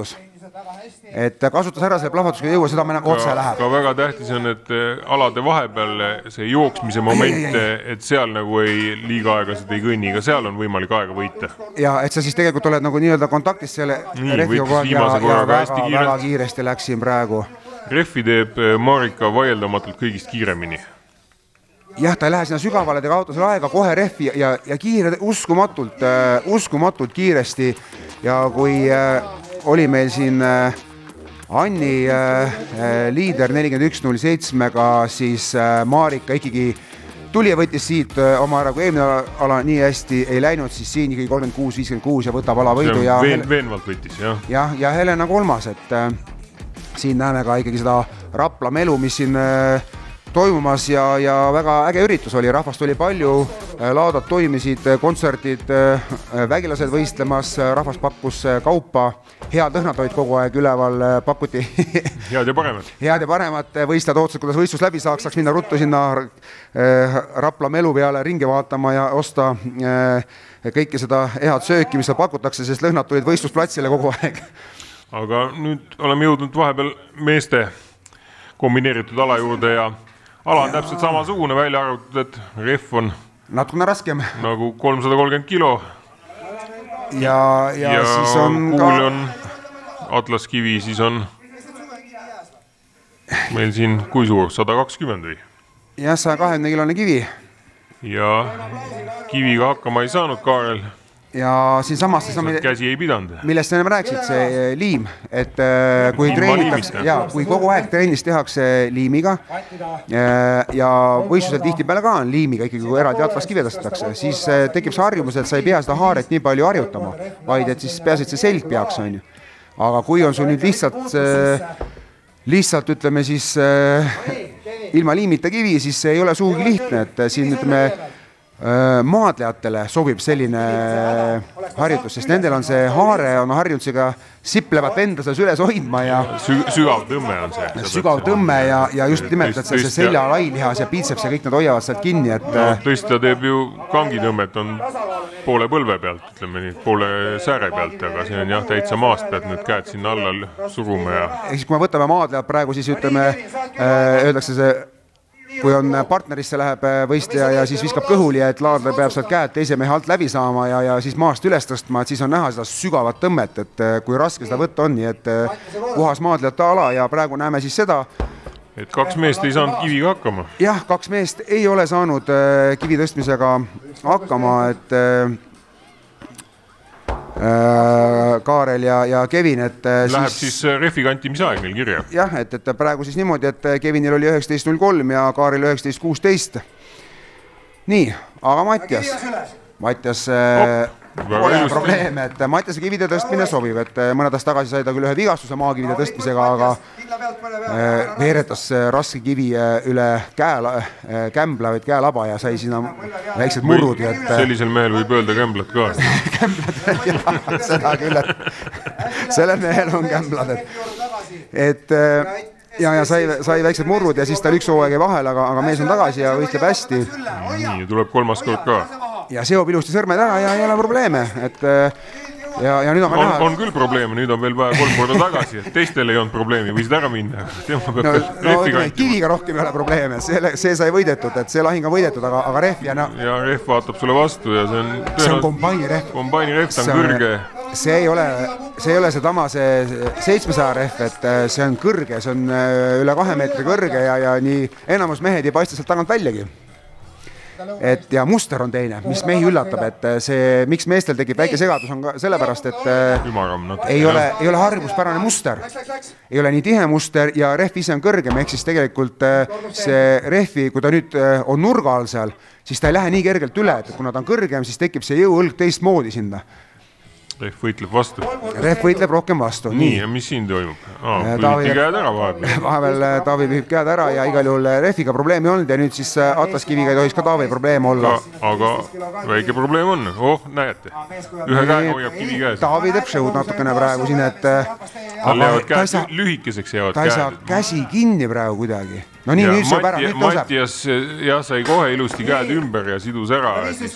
Speaker 1: et kasutas ära selle plahvatusega jõua, seda me nagu otse läheb.
Speaker 2: Ka väga tähtis on, et alade vahepeal see jooksmise moment, et seal nagu ei liiga aega seda ei kõnni, ka seal on võimalik aega võita.
Speaker 1: Ja et sa siis tegelikult oled nagu nii-öelda kontaktis selle rehvi kogu aeg ja, ja väga, väga kiiresti läks siin praegu.
Speaker 2: Rehvi teeb Marika vaieldamatult kõigist kiiremini.
Speaker 1: Jah, ta ei lähe sinna sügavale, ta kaotas aega kohe rehvi ja, ja kiire, uskumatult, uh, uskumatult kiiresti ja kui uh, oli meil siin uh, Anni uh, liider nelikümmend üks null seitsmega, siis uh, Marika ikkagi tuli ja võttis siit uh, oma ära, kui eelmine ala nii hästi ei läinud, siis siin ikkagi kolmkümmend kuus viiskümmend kuus ja võtab ala võidu. Ja
Speaker 2: veen, veenvalt võttis, jah.
Speaker 1: Ja, ja Helena kolmas, et uh, siin näeme ka ikkagi seda Rapla melu, mis siin uh, toimumas ja, ja väga äge üritus oli, rahvast oli palju, laadad toimisid, kontserdid, vägilased võistlemas, rahvas pakkus kaupa, head lõhnad olid kogu aeg üleval, pakuti
Speaker 2: head ja paremat.
Speaker 1: Head ja paremat, võistlejad ootasid, kuidas võistlus läbi saaks, saaks minna ruttu sinna Rapla melu peale ringi vaatama ja osta kõike seda head sööki, mis seal pakutakse, sest lõhnad tulid võistlusplatsile kogu aeg.
Speaker 2: Aga nüüd oleme jõudnud vahepeal meeste kombineeritud ala juurde ja ala on täpselt samasugune, välja arvatud, et rehv on
Speaker 1: natukene raskem.
Speaker 2: Nagu kolmsada kolmkümmend kilo.
Speaker 1: Ja, ja, ja siis on
Speaker 2: kuul ka... on atlaskivi, siis on meil siin kui suur, sada kakskümmend või?
Speaker 1: Jah, saja kahekümne kilone kivi.
Speaker 2: Ja kiviga hakkama ei saanud Kaarel.
Speaker 1: Ja siin samas,
Speaker 2: käsi ei pidanud.
Speaker 1: Millest ennem rääksid, see liim, et kui, ja, kui kogu aeg trennis tehakse liimiga ja võistlusel tihtipeale ka on liimiga ikkagi, kui eraldi atlaskive tõstetakse, siis tekib see harjumus, et sa ei pea seda haaret nii palju harjutama, vaid et siis peas, et see selg peaks, on ju. Aga kui on sul nüüd lihtsalt, lihtsalt ütleme siis ilma liimita kivi, siis see ei ole sugugi lihtne, et siin ütleme maadlejatele sobib selline harjutus, sest nendel on see haare on harjutusega siplevat enda selles üles hoidma ja
Speaker 2: sügav tõmme on see.
Speaker 1: Sügav tõmme ja, ja just nimelt, et see, see selja lailihas ja piitseps ja kõik nad hoiavad sealt kinni, et
Speaker 2: no, tõsta teeb ju kangitõmmet on poole põlve pealt, ütleme nii, poole sääre pealt, aga see on jah, täitsa maast pealt need käed sinna alla suruma ja
Speaker 1: ehk siis kui me võtame maadlejad praegu, siis ütleme, öeldakse see kui on partnerisse läheb võistleja ja siis viskab kõhuli, et laadle peab sealt käed teise mehe alt läbi saama ja, ja siis maast üles tõstma, et siis on näha seda sügavat tõmmet, et kui raske seda võtta on, nii et puhas maadlejate ala ja praegu näeme siis seda,
Speaker 2: et kaks meest ei saanud kiviga hakkama.
Speaker 1: Jah, kaks meest ei ole saanud kivi tõstmisega hakkama, et Kaarel ja, ja Kevin, et
Speaker 2: läheb siis, siis rehvi kantimise aeg meil kirja.
Speaker 1: Jah, et, et praegu siis niimoodi, et Kevinil oli üheksateist null kolm ja Kaarel üheksateist kuusteist. Nii, aga Mattias, Mattias pole probleem, et Mattiase kivide tõstmine sobib, et mõned aastad tagasi sai ta küll ühe vigastuse maakivide tõstmisega, aga veeretas raske kivi üle käe, kämbla või käelaba ja sai sinna väiksed murrud. Et...
Speaker 2: sellisel mehel võib öelda kämblad ka.
Speaker 1: Kämblad, jah, seda küll, et sellel mehel on kämblad, et, et ja, ja sai, sai väiksed murrud ja siis tal üks hooaeg ei vahel, aga, aga mees on tagasi ja võistleb hästi.
Speaker 2: Nii, tuleb kolmas kord ka.
Speaker 1: Ja seob ilusti sõrmed ära ja ei ole probleeme, et ja, ja nüüd on,
Speaker 2: on, näha... on küll probleeme, nüüd on veel vaja kolm korda tagasi, et teistel ei olnud probleemi, võisid ära minna.
Speaker 1: No, no, kiviga rohkem ei ole probleeme, see, see sai võidetud, et see lahing on võidetud, aga, aga rehv ja, no...
Speaker 2: ja rehv vaatab sulle vastu ja see on
Speaker 1: see on kombaini rehv.
Speaker 2: Kombaini rehv, ta on kõrge.
Speaker 1: See ei ole, see ei ole see tama see seitsmesaja rehv, et see on kõrge, see on üle kahe meetri kõrge ja, ja nii enamus mehed ei paista sealt tagant väljagi. Et ja muster on teine, mis mehi üllatab, et see, miks meestel tekib väike segadus on ka sellepärast, et
Speaker 2: Ümaram,
Speaker 1: ei ole, ei ole harjumuspärane muster, ei ole nii tihe muster ja rehv ise on kõrgem, ehk siis tegelikult see rehvi, kui ta nüüd on nurga all seal, siis ta ei lähe nii kergelt üle, et kuna ta on kõrgem, siis tekib see jõuõlg teistmoodi sinna.
Speaker 2: Rehv võitleb vastu.
Speaker 1: Rehv võitleb rohkem vastu.
Speaker 2: Nii, ja mis siin toimub? Aa, pühiti käed ära vahepeal.
Speaker 1: Vahepeal Taavi pühib käed ära ja igal juhul rehviga probleemi olnud ja nüüd siis atlaskiviga ei tohiks ka Taavi probleem olla.
Speaker 2: Aga väike probleem on. Oh, näete. Ühe käega hoiab kivi käes.
Speaker 1: Taavi teeb show'd natukene praegu siin, et
Speaker 2: tal jäävad käed lühikeseks jäävad
Speaker 1: käed. Ta ei saa käsi kinni praegu kuidagi. no nii, nüüd sööb ära, nüüd tõuseb.
Speaker 2: Mattias jah, sai kohe ilusti käed ümber ja sidus ära.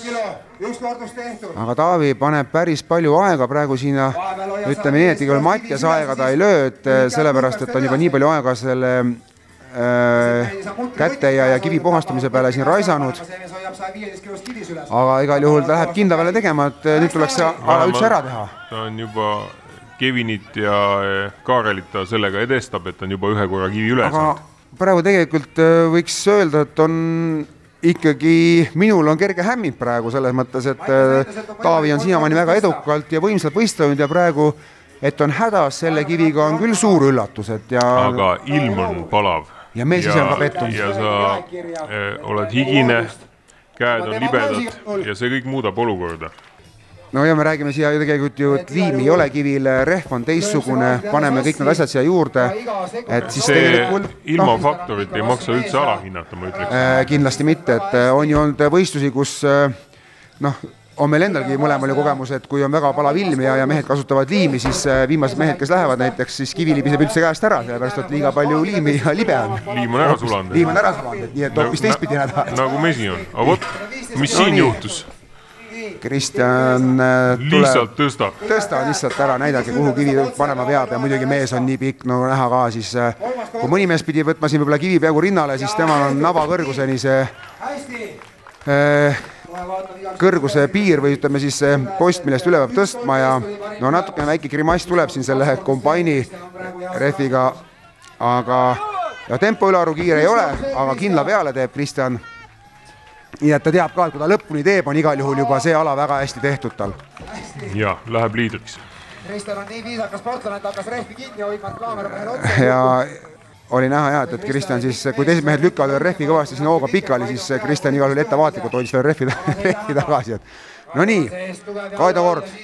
Speaker 1: aga Taavi paneb päris palju aega praegu siin ja ütleme nii, et igal Mattias aega ta ei löö, et sellepärast, et on juba nii palju aega selle äh, käte ja, ja kivi puhastamise peale siin raisanud. aga igal juhul ta läheb kindla peale tegema, et nüüd tuleks see ala üldse ära teha.
Speaker 2: Ta on juba Kevinit ja Kaarelit ta sellega edestab, et on juba ühe korra kivi üle saanud.
Speaker 1: Praegu tegelikult võiks öelda, et on ikkagi, minul on kerge hämming praegu selles mõttes, et Taavi on siiamaani väga edukalt ja võimsalt võistelnud ja praegu, et on hädas selle kiviga, on küll suur üllatus. Et ja...
Speaker 2: aga ilm on palav.
Speaker 1: Ja mees ise on ka pettunud.
Speaker 2: Ja sa eh, oled higine, käed on libedad ja see kõik muudab olukorda.
Speaker 1: No ja me räägime siia tegelikult ju, et liimi ei ole kivil, rehv on teistsugune, paneme kõik need asjad siia juurde, et siis
Speaker 2: see
Speaker 1: tegelikult...
Speaker 2: ilma faktorit ei maksa üldse ala hinnata, ma ütleks.
Speaker 1: Äh, kindlasti mitte, et on ju olnud võistlusi, kus noh, on meil endalgi mõlemal ju kogemus, et kui on väga palav ilm ja, ja mehed kasutavad liimi, siis viimased mehed, kes lähevad näiteks, siis kivi libiseb üldse käest ära, sellepärast, et liiga palju liimi ja libe on.
Speaker 2: Liim on ära sulanud.
Speaker 1: Liim on ära sulanud, nii et hoopis teistpidi näda.
Speaker 2: Nagu mesi on. Aga võt, mis siin juhtus?
Speaker 1: Kristjan tuleb,
Speaker 2: lihtsalt tõstab.
Speaker 1: Tõstab lihtsalt ära, näidake, kuhu kivi panema peab ja muidugi mees on nii pikk, nagu näha ka, siis kui mõni mees pidi võtma siin võib-olla kivi peaaegu rinnale, siis temal on nava kõrguseni see äh, kõrguse piir või ütleme siis see post, millest üle peab tõstma ja no natuke väike grimass tuleb siin selle kombaini rehviga, aga ja tempo ülearu kiire ei ole, aga kindla peale teeb Kristjan. Nii et ta teab ka, et kui ta lõpuni teeb, on igal juhul juba see ala väga hästi tehtud tal.
Speaker 2: Ja, läheb liidriks.
Speaker 3: Kristjan on nii viisakas sportlane, et hakkas rehvi kinni hoidma kaamera mehel otsa.
Speaker 1: Ja oli näha jah, et Kristjan siis, kui teised mehed lükkavad veel rehvi kõvasti siin hooga pikali, siis Kristjan igal juhul ettevaatlikult hoidis veel rehvi, rehvi tagasi. No nii, Kaido kord.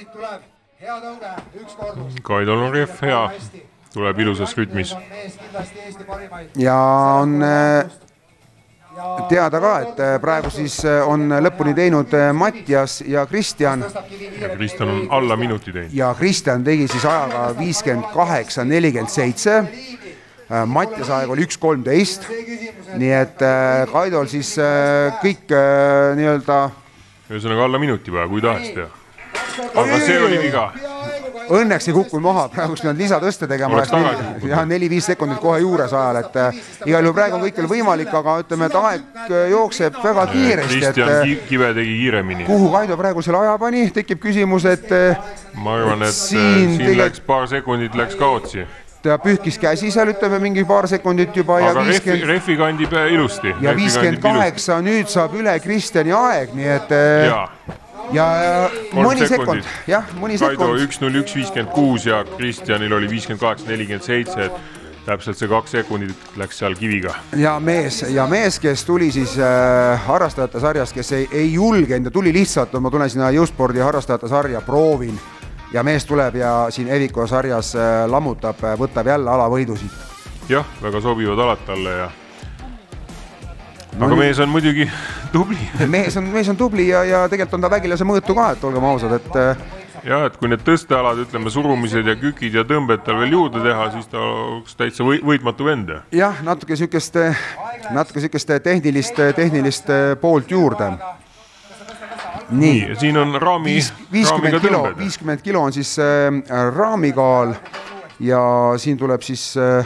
Speaker 2: Kaidol on rehv hea, tuleb ilusas rütmis.
Speaker 1: Ja on... teada ka, et praegu siis on lõpuni teinud Mattias ja Kristjan.
Speaker 2: Ja Kristjan on alla minuti teinud.
Speaker 1: Ja Kristjan tegi siis ajaga viiskümmend kaheksa nelikümmend seitse. Mattias aeg oli üks kolmteist. Nii et Kaidol siis kõik nii-öelda...
Speaker 2: Ühesõnaga alla minuti päeva, kui tahaks teha. Aga see oli viga.
Speaker 1: Õnneks ei kukkunud maha, praegu nad lisatõste tegema. Ja neli-viis sekundit kohe juures ajal, et igal juhul praegu on kõikjal võimalik, aga ütleme, et aeg jookseb väga kiiresti.
Speaker 2: Kristjan Kive tegi kiiremini.
Speaker 1: Kuhu Kaido praegu selle aja pani, tekib küsimus, et
Speaker 2: ma arvan, et siin, siin läks paar sekundit läks kaotsi.
Speaker 1: Ta pühkis käsi seal, ütleme, mingi paar sekundit juba.
Speaker 2: Aga ja viiskümmend... rehvi kandib ilusti.
Speaker 1: Ja viiskümmend kaheksa nüüd saab üle Kristjani aeg, nii et...
Speaker 2: Ja.
Speaker 1: Ja mõni sekund, jah, mõni sekund.
Speaker 2: Kaido üks null üks viiskümmend kuus ja Kristjanil oli viiskümmend kaheksa nelikümmend seitse, et täpselt see kaks sekundit läks seal kiviga. Ja
Speaker 1: mees, ja mees, kes tuli siis äh, harrastajate sarjast, kes ei, ei julgenud ja tuli lihtsalt, ma tulen sinna jõuspordi harrastajate sarja, proovin ja mees tuleb ja siin Eviko sarjas äh, lammutab, võtab jälle alavõidusid.
Speaker 2: Jah, väga sobivad alad talle ja aga no, mees on muidugi tubli.
Speaker 1: Mees on, mees on tubli ja, ja tegelikult on ta vägilase mõõtu ka, et olgem ausad, et
Speaker 2: jah, et kui need tõstealad, ütleme, surumised ja kükid ja tõmbed tal veel juurde teha, siis ta oleks täitsa või, võitmatu vend.
Speaker 1: Jah, natuke sükest, natuke sükest tehnilist, tehnilist poolt juurde.
Speaker 2: Nii, Nii siin on raami,
Speaker 1: viiskümmend kilo, viiskümmend kilo on siis äh, raamikaal ja siin tuleb siis äh,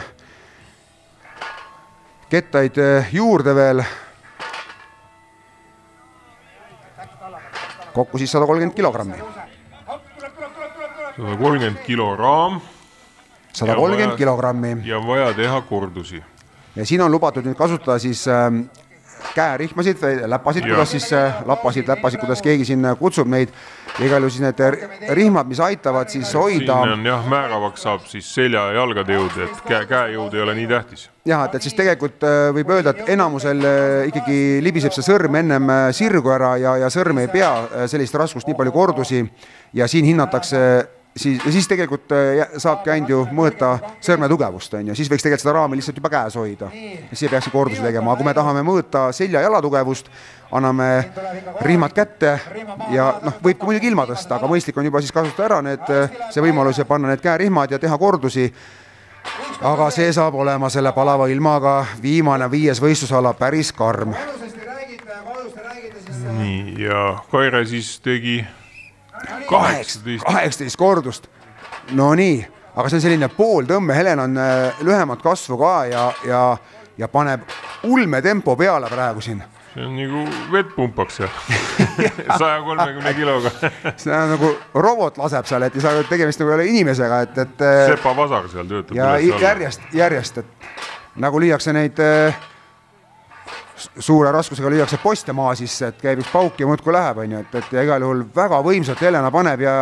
Speaker 1: kettaid juurde veel. Kokku siis sada kolmkümmend kilogrammi.
Speaker 2: sada kolmkümmend kilo raam.
Speaker 1: sada kolmkümmend kilogrammi.
Speaker 2: Ja on vaja teha kordusi.
Speaker 1: Ja siin on lubatud nüüd kasutada siis äh, käerihmasid või läpasid, kuidas siis äh, lappasid, läpasid, kuidas keegi siin kutsub neid. Ja igal ju siis need rihmad, mis aitavad siis hoida.
Speaker 2: Siin on jah, määravaks saab siis selja ja jalgade jõud, et käe, käejõud ei ole nii tähtis.
Speaker 1: Jah, et, et siis tegelikult võib öelda, et enamusel ikkagi libiseb see sõrm ennem sirgu ära ja, ja sõrm ei pea sellist raskust nii palju kordusi ja siin hinnatakse, siis, ja siis tegelikult saabki ainult ju mõõta sõrme tugevust, on ju, siis võiks tegelikult seda raami lihtsalt juba käes hoida. Siis ei peaks kordusi tegema, aga kui me tahame mõõta selja jala tugevust, anname rihmad kätte ja noh, võib ka muidugi ilma tõsta, aga mõistlik on juba siis kasutada ära need, see võimalus ja panna need käerihmad ja teha kordusi. aga see saab olema selle palava ilmaga viimane viies võistlusala päris karm.
Speaker 2: Nii, ja Kaire siis tegi
Speaker 1: kaheksateist kordust. No nii, aga see on selline pooltõmme, Helen on lühemat kasvu ka ja, ja, ja paneb ulme tempo peale praegu siin.
Speaker 2: See on nagu vettpumpaks ja saja kolmekümne kiloga.
Speaker 1: See on nagu robot laseb seal, et ei saa tegemist nagu inimesega. Et, et,
Speaker 2: Sepa Vasar seal töötab.
Speaker 1: Ja järjest, järjest, et nagu lüüakse neid suure raskusega lüüakse poste maa sisse, et käib üks pauk ja muudku läheb, on ju, et, et igal juhul väga võimsalt Helena paneb ja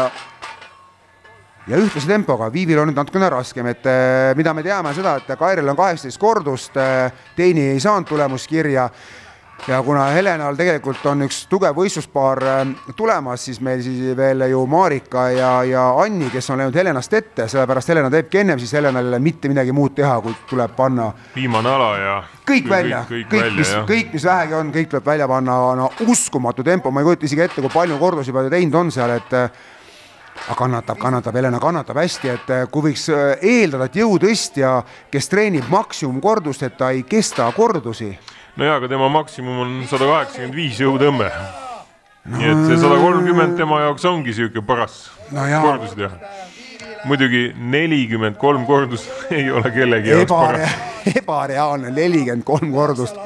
Speaker 1: ja ühtlase tempoga. Viivil on nüüd natukene raskem, et mida me teame seda, et Kairel on kaheksateist kordust, Teini ei saanud tulemuskirja ja kuna Helenal tegelikult on üks tugev võistluspaar tulemas, siis meil siis veel ju Marika ja, ja Anni, kes on läinud Helenast ette, sellepärast Helena teebki ennem, siis Helenal mitte midagi muud teha, kui tuleb panna
Speaker 2: viimane ala ja
Speaker 1: kõik välja, kõik, kõik, kõik, mis, kõik, mis vähegi on, kõik tuleb välja panna, no uskumatu tempo, ma ei kujuta isegi ette, kui palju kordusi juba teinud on seal, et kannatab, kannatab, Helena kannatab hästi, et kui võiks eeldada, et jõutõstja, kes treenib maksimumkordust, et ta ei kesta kordusi.
Speaker 2: No jaa, aga tema maksimum on sada kaheksakümmend viis jõutõmme. Nii et see sada kolmkümmend tema jaoks ongi siuke paras
Speaker 1: no
Speaker 2: kordusi teha. Muidugi nelikümmend kolm kordust ei ole kellegi jaoks paras.
Speaker 1: Ebareaalne nelikümmend kolm kordust.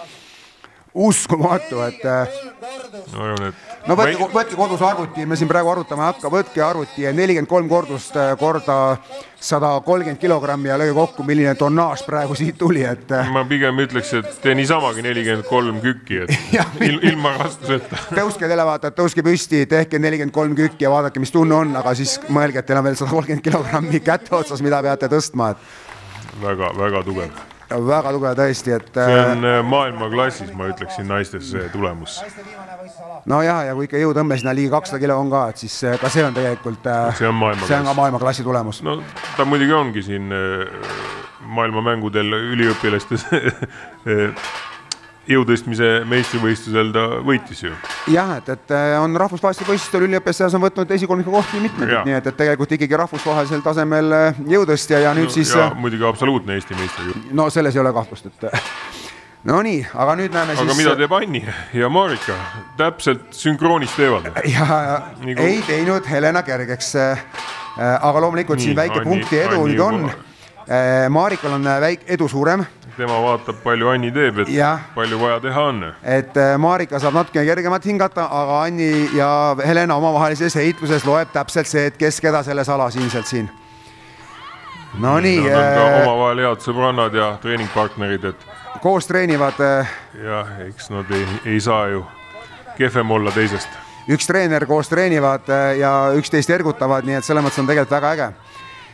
Speaker 1: Uskumatu, et
Speaker 2: no, et...
Speaker 1: no võtke, võtke kodus arvuti, me siin praegu arvutame hakka, võtke arvuti nelikümmend kolm kordust korda sada kolmkümmend kilogrammi ja lõige kokku, milline tonnaaž praegu siit tuli, et
Speaker 2: ma pigem ütleks, et tee niisamagi nelikümmend kolm kükki, et il, ilma rastuseta.
Speaker 1: Tõuske televaatajad, tõuske püsti, tehke nelikümmend kolm kükki ja vaadake, mis tunne on, aga siis mõelge, et teil on veel sada kolmkümmend kilogrammi kätte otsas, mida peate tõstma. Et...
Speaker 2: Väga, väga tugev.
Speaker 1: Väga tugev tõesti, et
Speaker 2: see on maailma klassis, ma ütleksin naistes see tulemus.
Speaker 1: No jah, ja kui ikka jõutõmme sinna ligi kakssada kilo on ka, et siis ka see on tegelikult
Speaker 2: see on maailma,
Speaker 1: see on ka maailma klassi tulemus.
Speaker 2: No ta muidugi ongi siin maailmamängudel üliõpilastes jõutõstmise meistrivõistlusel ta võitis ju.
Speaker 1: Jah, et, et on rahvusvahelistel võistlustel üliõpilastes on võtnud esikolmiku kohti mitmed, nii et, et tegelikult ikkagi rahvusvahelisel tasemel jõutõstja ja nüüd
Speaker 2: no,
Speaker 1: siis...
Speaker 2: Ja muidugi absoluutne Eesti meister.
Speaker 1: No selles ei ole kahtlust, et... No nii, aga nüüd näeme siis...
Speaker 2: Aga mida teeb Anni ja Marika? Täpselt sünkroonis teevad.
Speaker 1: Ja nii kui... ei teinud Helena kergeks, aga loomulikult nii, siin väike Anni, punkti edu Anni nüüd on. Juba... Marikal on väik edu suurem.
Speaker 2: Tema vaatab, palju Anni teeb, et ja. Palju vaja teha on.
Speaker 1: Et Marika saab natuke kergemat hingata, aga Anni ja Helena omavahelises heitluses loeb täpselt see, et kes keda selles alas ilmselt siin. No nii.
Speaker 2: Nad on ka omavahel head sõbrannad ja treeningpartnerid, et
Speaker 1: koos treenivad.
Speaker 2: Jah, eks nad ei, ei saa ju kehvem olla teisest.
Speaker 1: Üks treener koos treenivad ja üksteist ergutavad, nii et selles mõttes on tegelikult väga äge.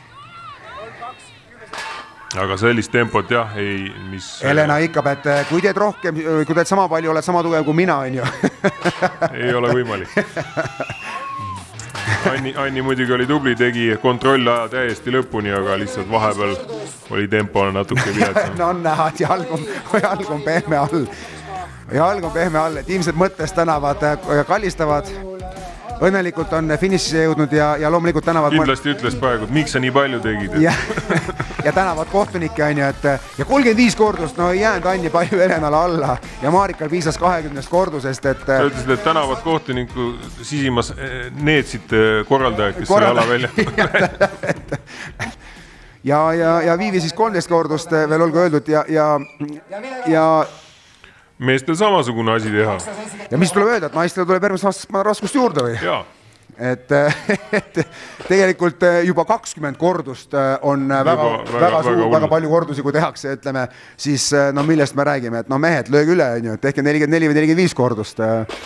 Speaker 2: Aga sellist tempot jah, ei, mis...
Speaker 1: Helena ikab, et kui teed rohkem, kui teed sama palju, oled sama tugev kui mina, on ju.
Speaker 2: Ei ole võimalik. Anni, Anni muidugi oli tubli, tegi kontrollaja täiesti lõpuni, aga lihtsalt vahepeal oli tempo natuke viletsam.
Speaker 1: No on näha, et jalg on, jalg on pehme all. Jalg on pehme all, et ilmselt mõttes tänavad ja kallistavad. Õnnelikult on finišisse jõudnud ja, ja loomulikult tänavad...
Speaker 2: Kindlasti ütles praegu, et miks sa nii palju tegid? Et...
Speaker 1: Ja, ja tänavad kohtunikke, on ju, et ja kolmkümmend viis kordust, no ei jäänud Anni palju Helenale alla ja Marikal piisas kahekümnest kordusest, et...
Speaker 2: Ta ütles, et tänavad kohtuniku sisimas neetsite korraldajad, kes Korralda... oli ala välja.
Speaker 1: ja, ja, ja Viivi siis kolmteist kordust veel olgu öeldud ja... ja, ja
Speaker 2: meestel samasugune asi teha.
Speaker 1: Ja mis tuleb öelda, et naistele tuleb järgmist raskust juurde või?
Speaker 2: Jaa.
Speaker 1: Et, et tegelikult juba kakskümmend kordust on väga, juba, väga, väga, suur, väga, väga palju kordusi, kui tehakse, ütleme, siis no millest me räägime, et no mehed, lööge üle, on ju, tehke nelikümmend neli või nelikümmend viis kordust.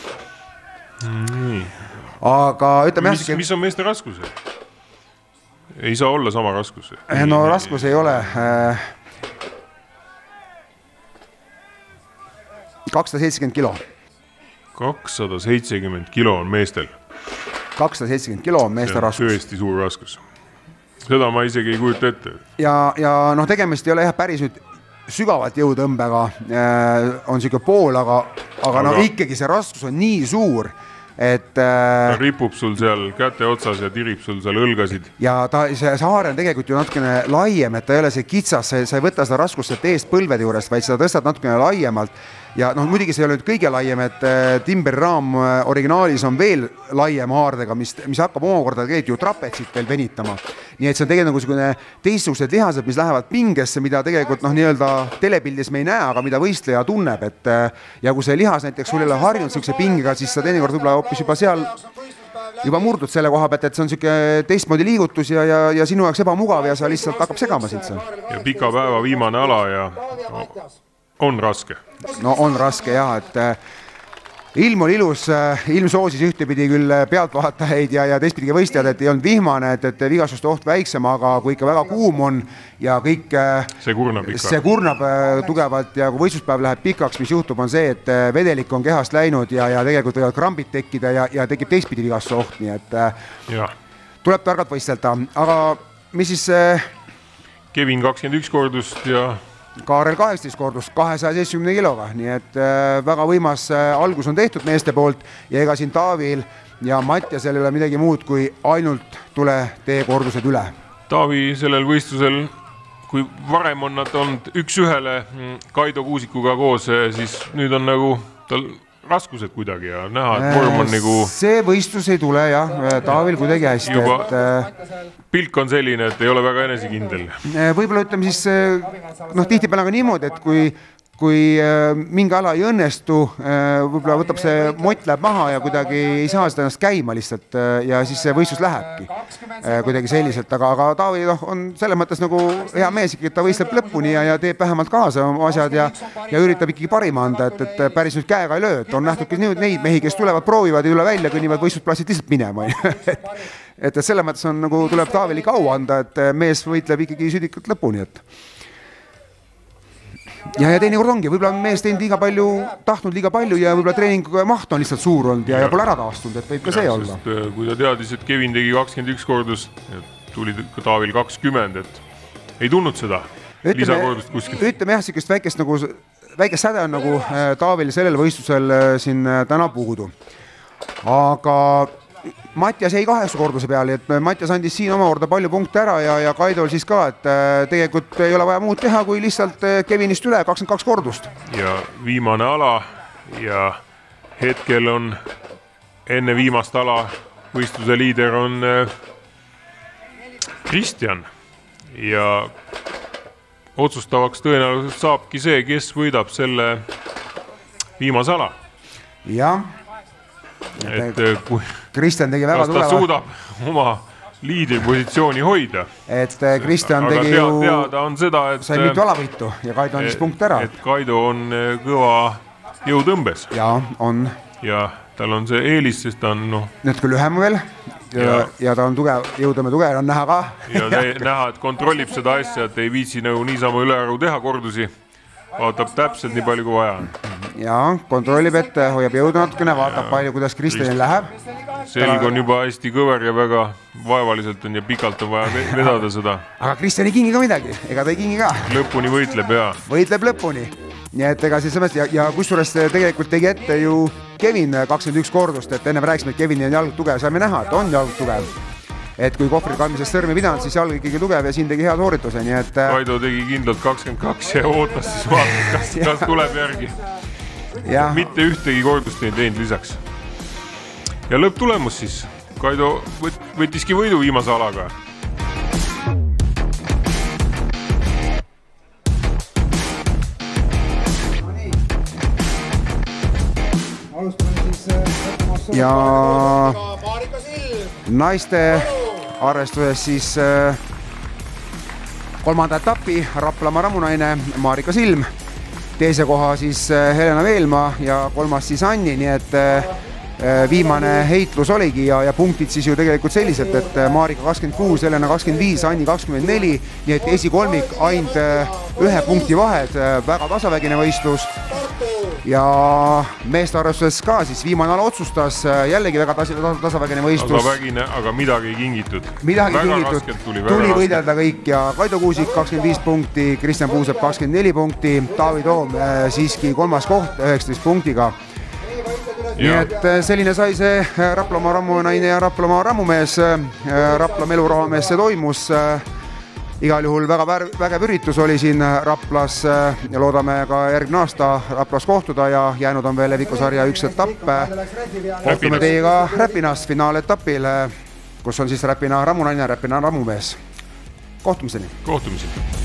Speaker 2: Nii.
Speaker 1: Aga ütleme...
Speaker 2: Mis, mis on meeste raskus? Ei saa olla sama raskus.
Speaker 1: No raskus ei ole... kakssada seitsekümmend kilo.
Speaker 2: kakssada seitsekümmend kilo on meestel.
Speaker 1: kakssada seitsekümmend kilo on meeste raskus.
Speaker 2: Tõesti suur raskus. Seda ma isegi ei kujuta ette.
Speaker 1: Ja, ja noh, tegemist ei ole jah päris nüüd sügavalt jõutõmbega, on siuke pool, aga, aga, aga no ikkagi see raskus on nii suur, et
Speaker 2: ta ripub sul seal käte otsas ja tirib sul seal õlgasid.
Speaker 1: Ja ta, see saare on tegelikult ju natukene laiem, et ta ei ole see kitsas, sa ei võta seda raskust eest põlvede juurest, vaid seda tõstad natukene laiemalt. Ja noh, muidugi see ei ole nüüd kõige laiem, et timberraam originaalis on veel laiem haardega, mis, mis hakkab omakorda tegelikult ju trapetsit veel venitama. Nii et see on tegelikult nagu teistsugused lihased, mis lähevad pingesse, mida tegelikult noh, nii-öelda telepildis me ei näe, aga mida võistleja tunneb. Et, ja kui see lihas näiteks sul ei ole harjunud sihukese pingiga, siis sa teinekord võib-olla hoopis juba seal juba murdud selle koha pealt, et see on sihuke teistmoodi liigutus ja, ja, ja sinu jaoks ebamugav ja sa lihtsalt hakkab segama siit seal.
Speaker 2: Ja pika päeva viimane ala ja on raske.
Speaker 1: No on raske jah, et ilm oli ilus, ilm soosis ühtepidi küll pealtvaatajaid ja, ja teistpidigi võistlejad, et ei olnud vihmane, et, et vigastuste oht väiksem, aga kui ikka väga kuum on ja kõik
Speaker 2: see kurnab,
Speaker 1: see kurnab tugevalt ja kui võistluspäev läheb pikaks, mis juhtub, on see, et vedelik on kehast läinud ja, ja tegelikult võivad krambid tekkida ja, ja tekib teistpidi vigastuse oht, nii et
Speaker 2: ja.
Speaker 1: Tuleb targalt võistelda, aga mis siis
Speaker 2: Kevin kakskümmend üks kordust ja
Speaker 1: Kaarel kaheksateist kordust kahesaja seitsmekümne kiloga, nii et äh, väga võimas äh, algus on tehtud meeste poolt ja ega siin Taavil ja Mattiasel ei ole midagi muud kui ainult tule tee kordused üle.
Speaker 2: Taavi sellel võistlusel, kui varem on nad olnud üks ühele Kaido Kuusikuga koos, siis nüüd on nagu tal raskused kuidagi ja näha, et vorm on nagu...
Speaker 1: See võistlus ei tule jah, Taavil kuidagi hästi.
Speaker 2: Juba
Speaker 1: et,
Speaker 2: pilk on selline, et ei ole väga enesekindel.
Speaker 1: Võib-olla ütleme siis, noh tihtipeale ka niimoodi, et kui, kui mingi ala ei õnnestu, võib-olla võtab see mott läheb maha ja kuidagi ei saa seda ennast käima lihtsalt ja siis see võistlus lähebki kuidagi selliselt, aga, aga Taavi noh, on selles mõttes nagu hea mees, et ta võistleb lõpuni ja, ja teeb vähemalt kaasa oma asjad ja, ja üritab ikkagi parima anda, et, et päris nüüd käega ei löö, et on nähtudki neid mehi, kes tulevad, proovivad ja üle välja, kõnnivad võistlusplassid lihtsalt minema. et, et selles mõttes on nagu tuleb Taavili kau anda, et mees võitleb ikkagi südikalt lõpuni, et ja, ja teine kord ongi, võib-olla on mees teinud liiga palju, tahtnud liiga palju ja võib-olla treeningu maht on lihtsalt suur olnud ja, ja, ja pole ära taastunud, et võib ka see olla.
Speaker 2: Kui ta teadis, et Kevin tegi kakskümmend üks kordust, tuli Taavil kakskümmend, et ei tulnud seda ütleme, lisakordust kuskilt.
Speaker 1: Ütleme jah, sikest väikest, nagu, väikest säde on nagu Taavil sellel võistlusel siin täna puudu. Aga Mattias jäi kaheksa korduse peale, et Mattias andis siin omakorda palju punkte ära ja, ja Kaidol siis ka, et tegelikult ei ole vaja muud teha, kui lihtsalt Kevinist üle kakskümmend kaks kordust.
Speaker 2: Ja viimane ala ja hetkel on enne viimast ala võistluse liider on Kristjan ja otsustavaks tõenäoliselt saabki see, kes võidab selle viimase ala.
Speaker 1: Jah.
Speaker 2: Et kui
Speaker 1: Kristjan tegi väga
Speaker 2: tuleva. Ta suudab oma liidripositsiooni hoida.
Speaker 1: Et Kristjan tegi
Speaker 2: teada,
Speaker 1: ju...
Speaker 2: teada on seda, et...
Speaker 1: sai mitu alavõitu ja Kaido andis punkt ära.
Speaker 2: Et Kaido on kõva jõutõmbes.
Speaker 1: Ja, on.
Speaker 2: Ja tal on see eelis, sest ta on... No,
Speaker 1: nüüd küll lühem veel ja, ja. ja ta on tugev, jõutõmbe tugev, on näha ka.
Speaker 2: Ja näha, et kontrollib seda asja, et ei viitsi nagu niisama üle aru teha kordusi. Vaatab täpselt nii palju kui vaja on.
Speaker 1: Ja, kontrollib ette, hoiab jõudu natukene, vaatab ja. Palju, kuidas Kristjanil läheb.
Speaker 2: Selg on juba hästi kõver ja väga vaevaliselt on ja pikalt on vaja vedada seda.
Speaker 1: Aga Kristjan ei kingi ka midagi, ega ta ei kingi ka.
Speaker 2: Lõpuni võitleb, jaa.
Speaker 1: Võitleb lõpuni. Nii et ega siis mõttes, ja, ja kusjuures tegelikult tegi ette ju Kevin kakskümmend üks kordust, et enne rääkisime, et Kevini on jalg tugev, saime näha, et on jalg tugev. Et kui kohvri kandmisest sõrmi pidanud, siis jalg ikkagi tugev ja siin tegi hea soorituse, nii et...
Speaker 2: Kaido tegi kindlalt kakskümmend kaks ja ootas siis vaatas, kas, kas tuleb järgi. Ja. Mitte ühtegi kordust ei teinud lisaks. Ja lõpptulemus siis. Kaido võttiski võidu viimase alaga.
Speaker 1: Ja naiste arvestuses siis kolmanda etapi Raplamaa ramunaine Marika Silm, teise koha siis Helena Veelmaa ja kolmas siis Anni, nii et viimane heitlus oligi ja, ja punktid siis ju tegelikult sellised, et Marika kakskümmend kuus, Helena kakskümmend viis, Anni kakskümmend neli, nii et esikolmik ainult ühe punkti vahed, väga tasavägine võistlus. Ja meeste arvestuses ka siis viimane ala otsustas jällegi väga tasavägine võistlus.
Speaker 2: Aga vägine, aga midagi ei kingitud.
Speaker 1: Midagi
Speaker 2: väga
Speaker 1: kingitud,
Speaker 2: tuli,
Speaker 1: tuli võidelda kõik ja Kaido Kuusik kakskümmend viis punkti, Kristjan Puusepp kakskümmend neli punkti, Taavi Toom siiski kolmas koht üheksateist punktiga. nii et selline sai see Raplamaa rammunaine ja Raplamaa rammumees. Raplamaa elurahamees see toimus. Igal juhul väga vägev üritus oli siin Raplas ja loodame ka järgmine aasta Raplas kohtuda ja jäänud on veel Evikusarja üks etapp. Kohtume teiega Räpinas finaaletapil, kus on siis Räpina rammunaine ja Räpina rammumees. Kohtumiseni!
Speaker 2: Kohtumiseni!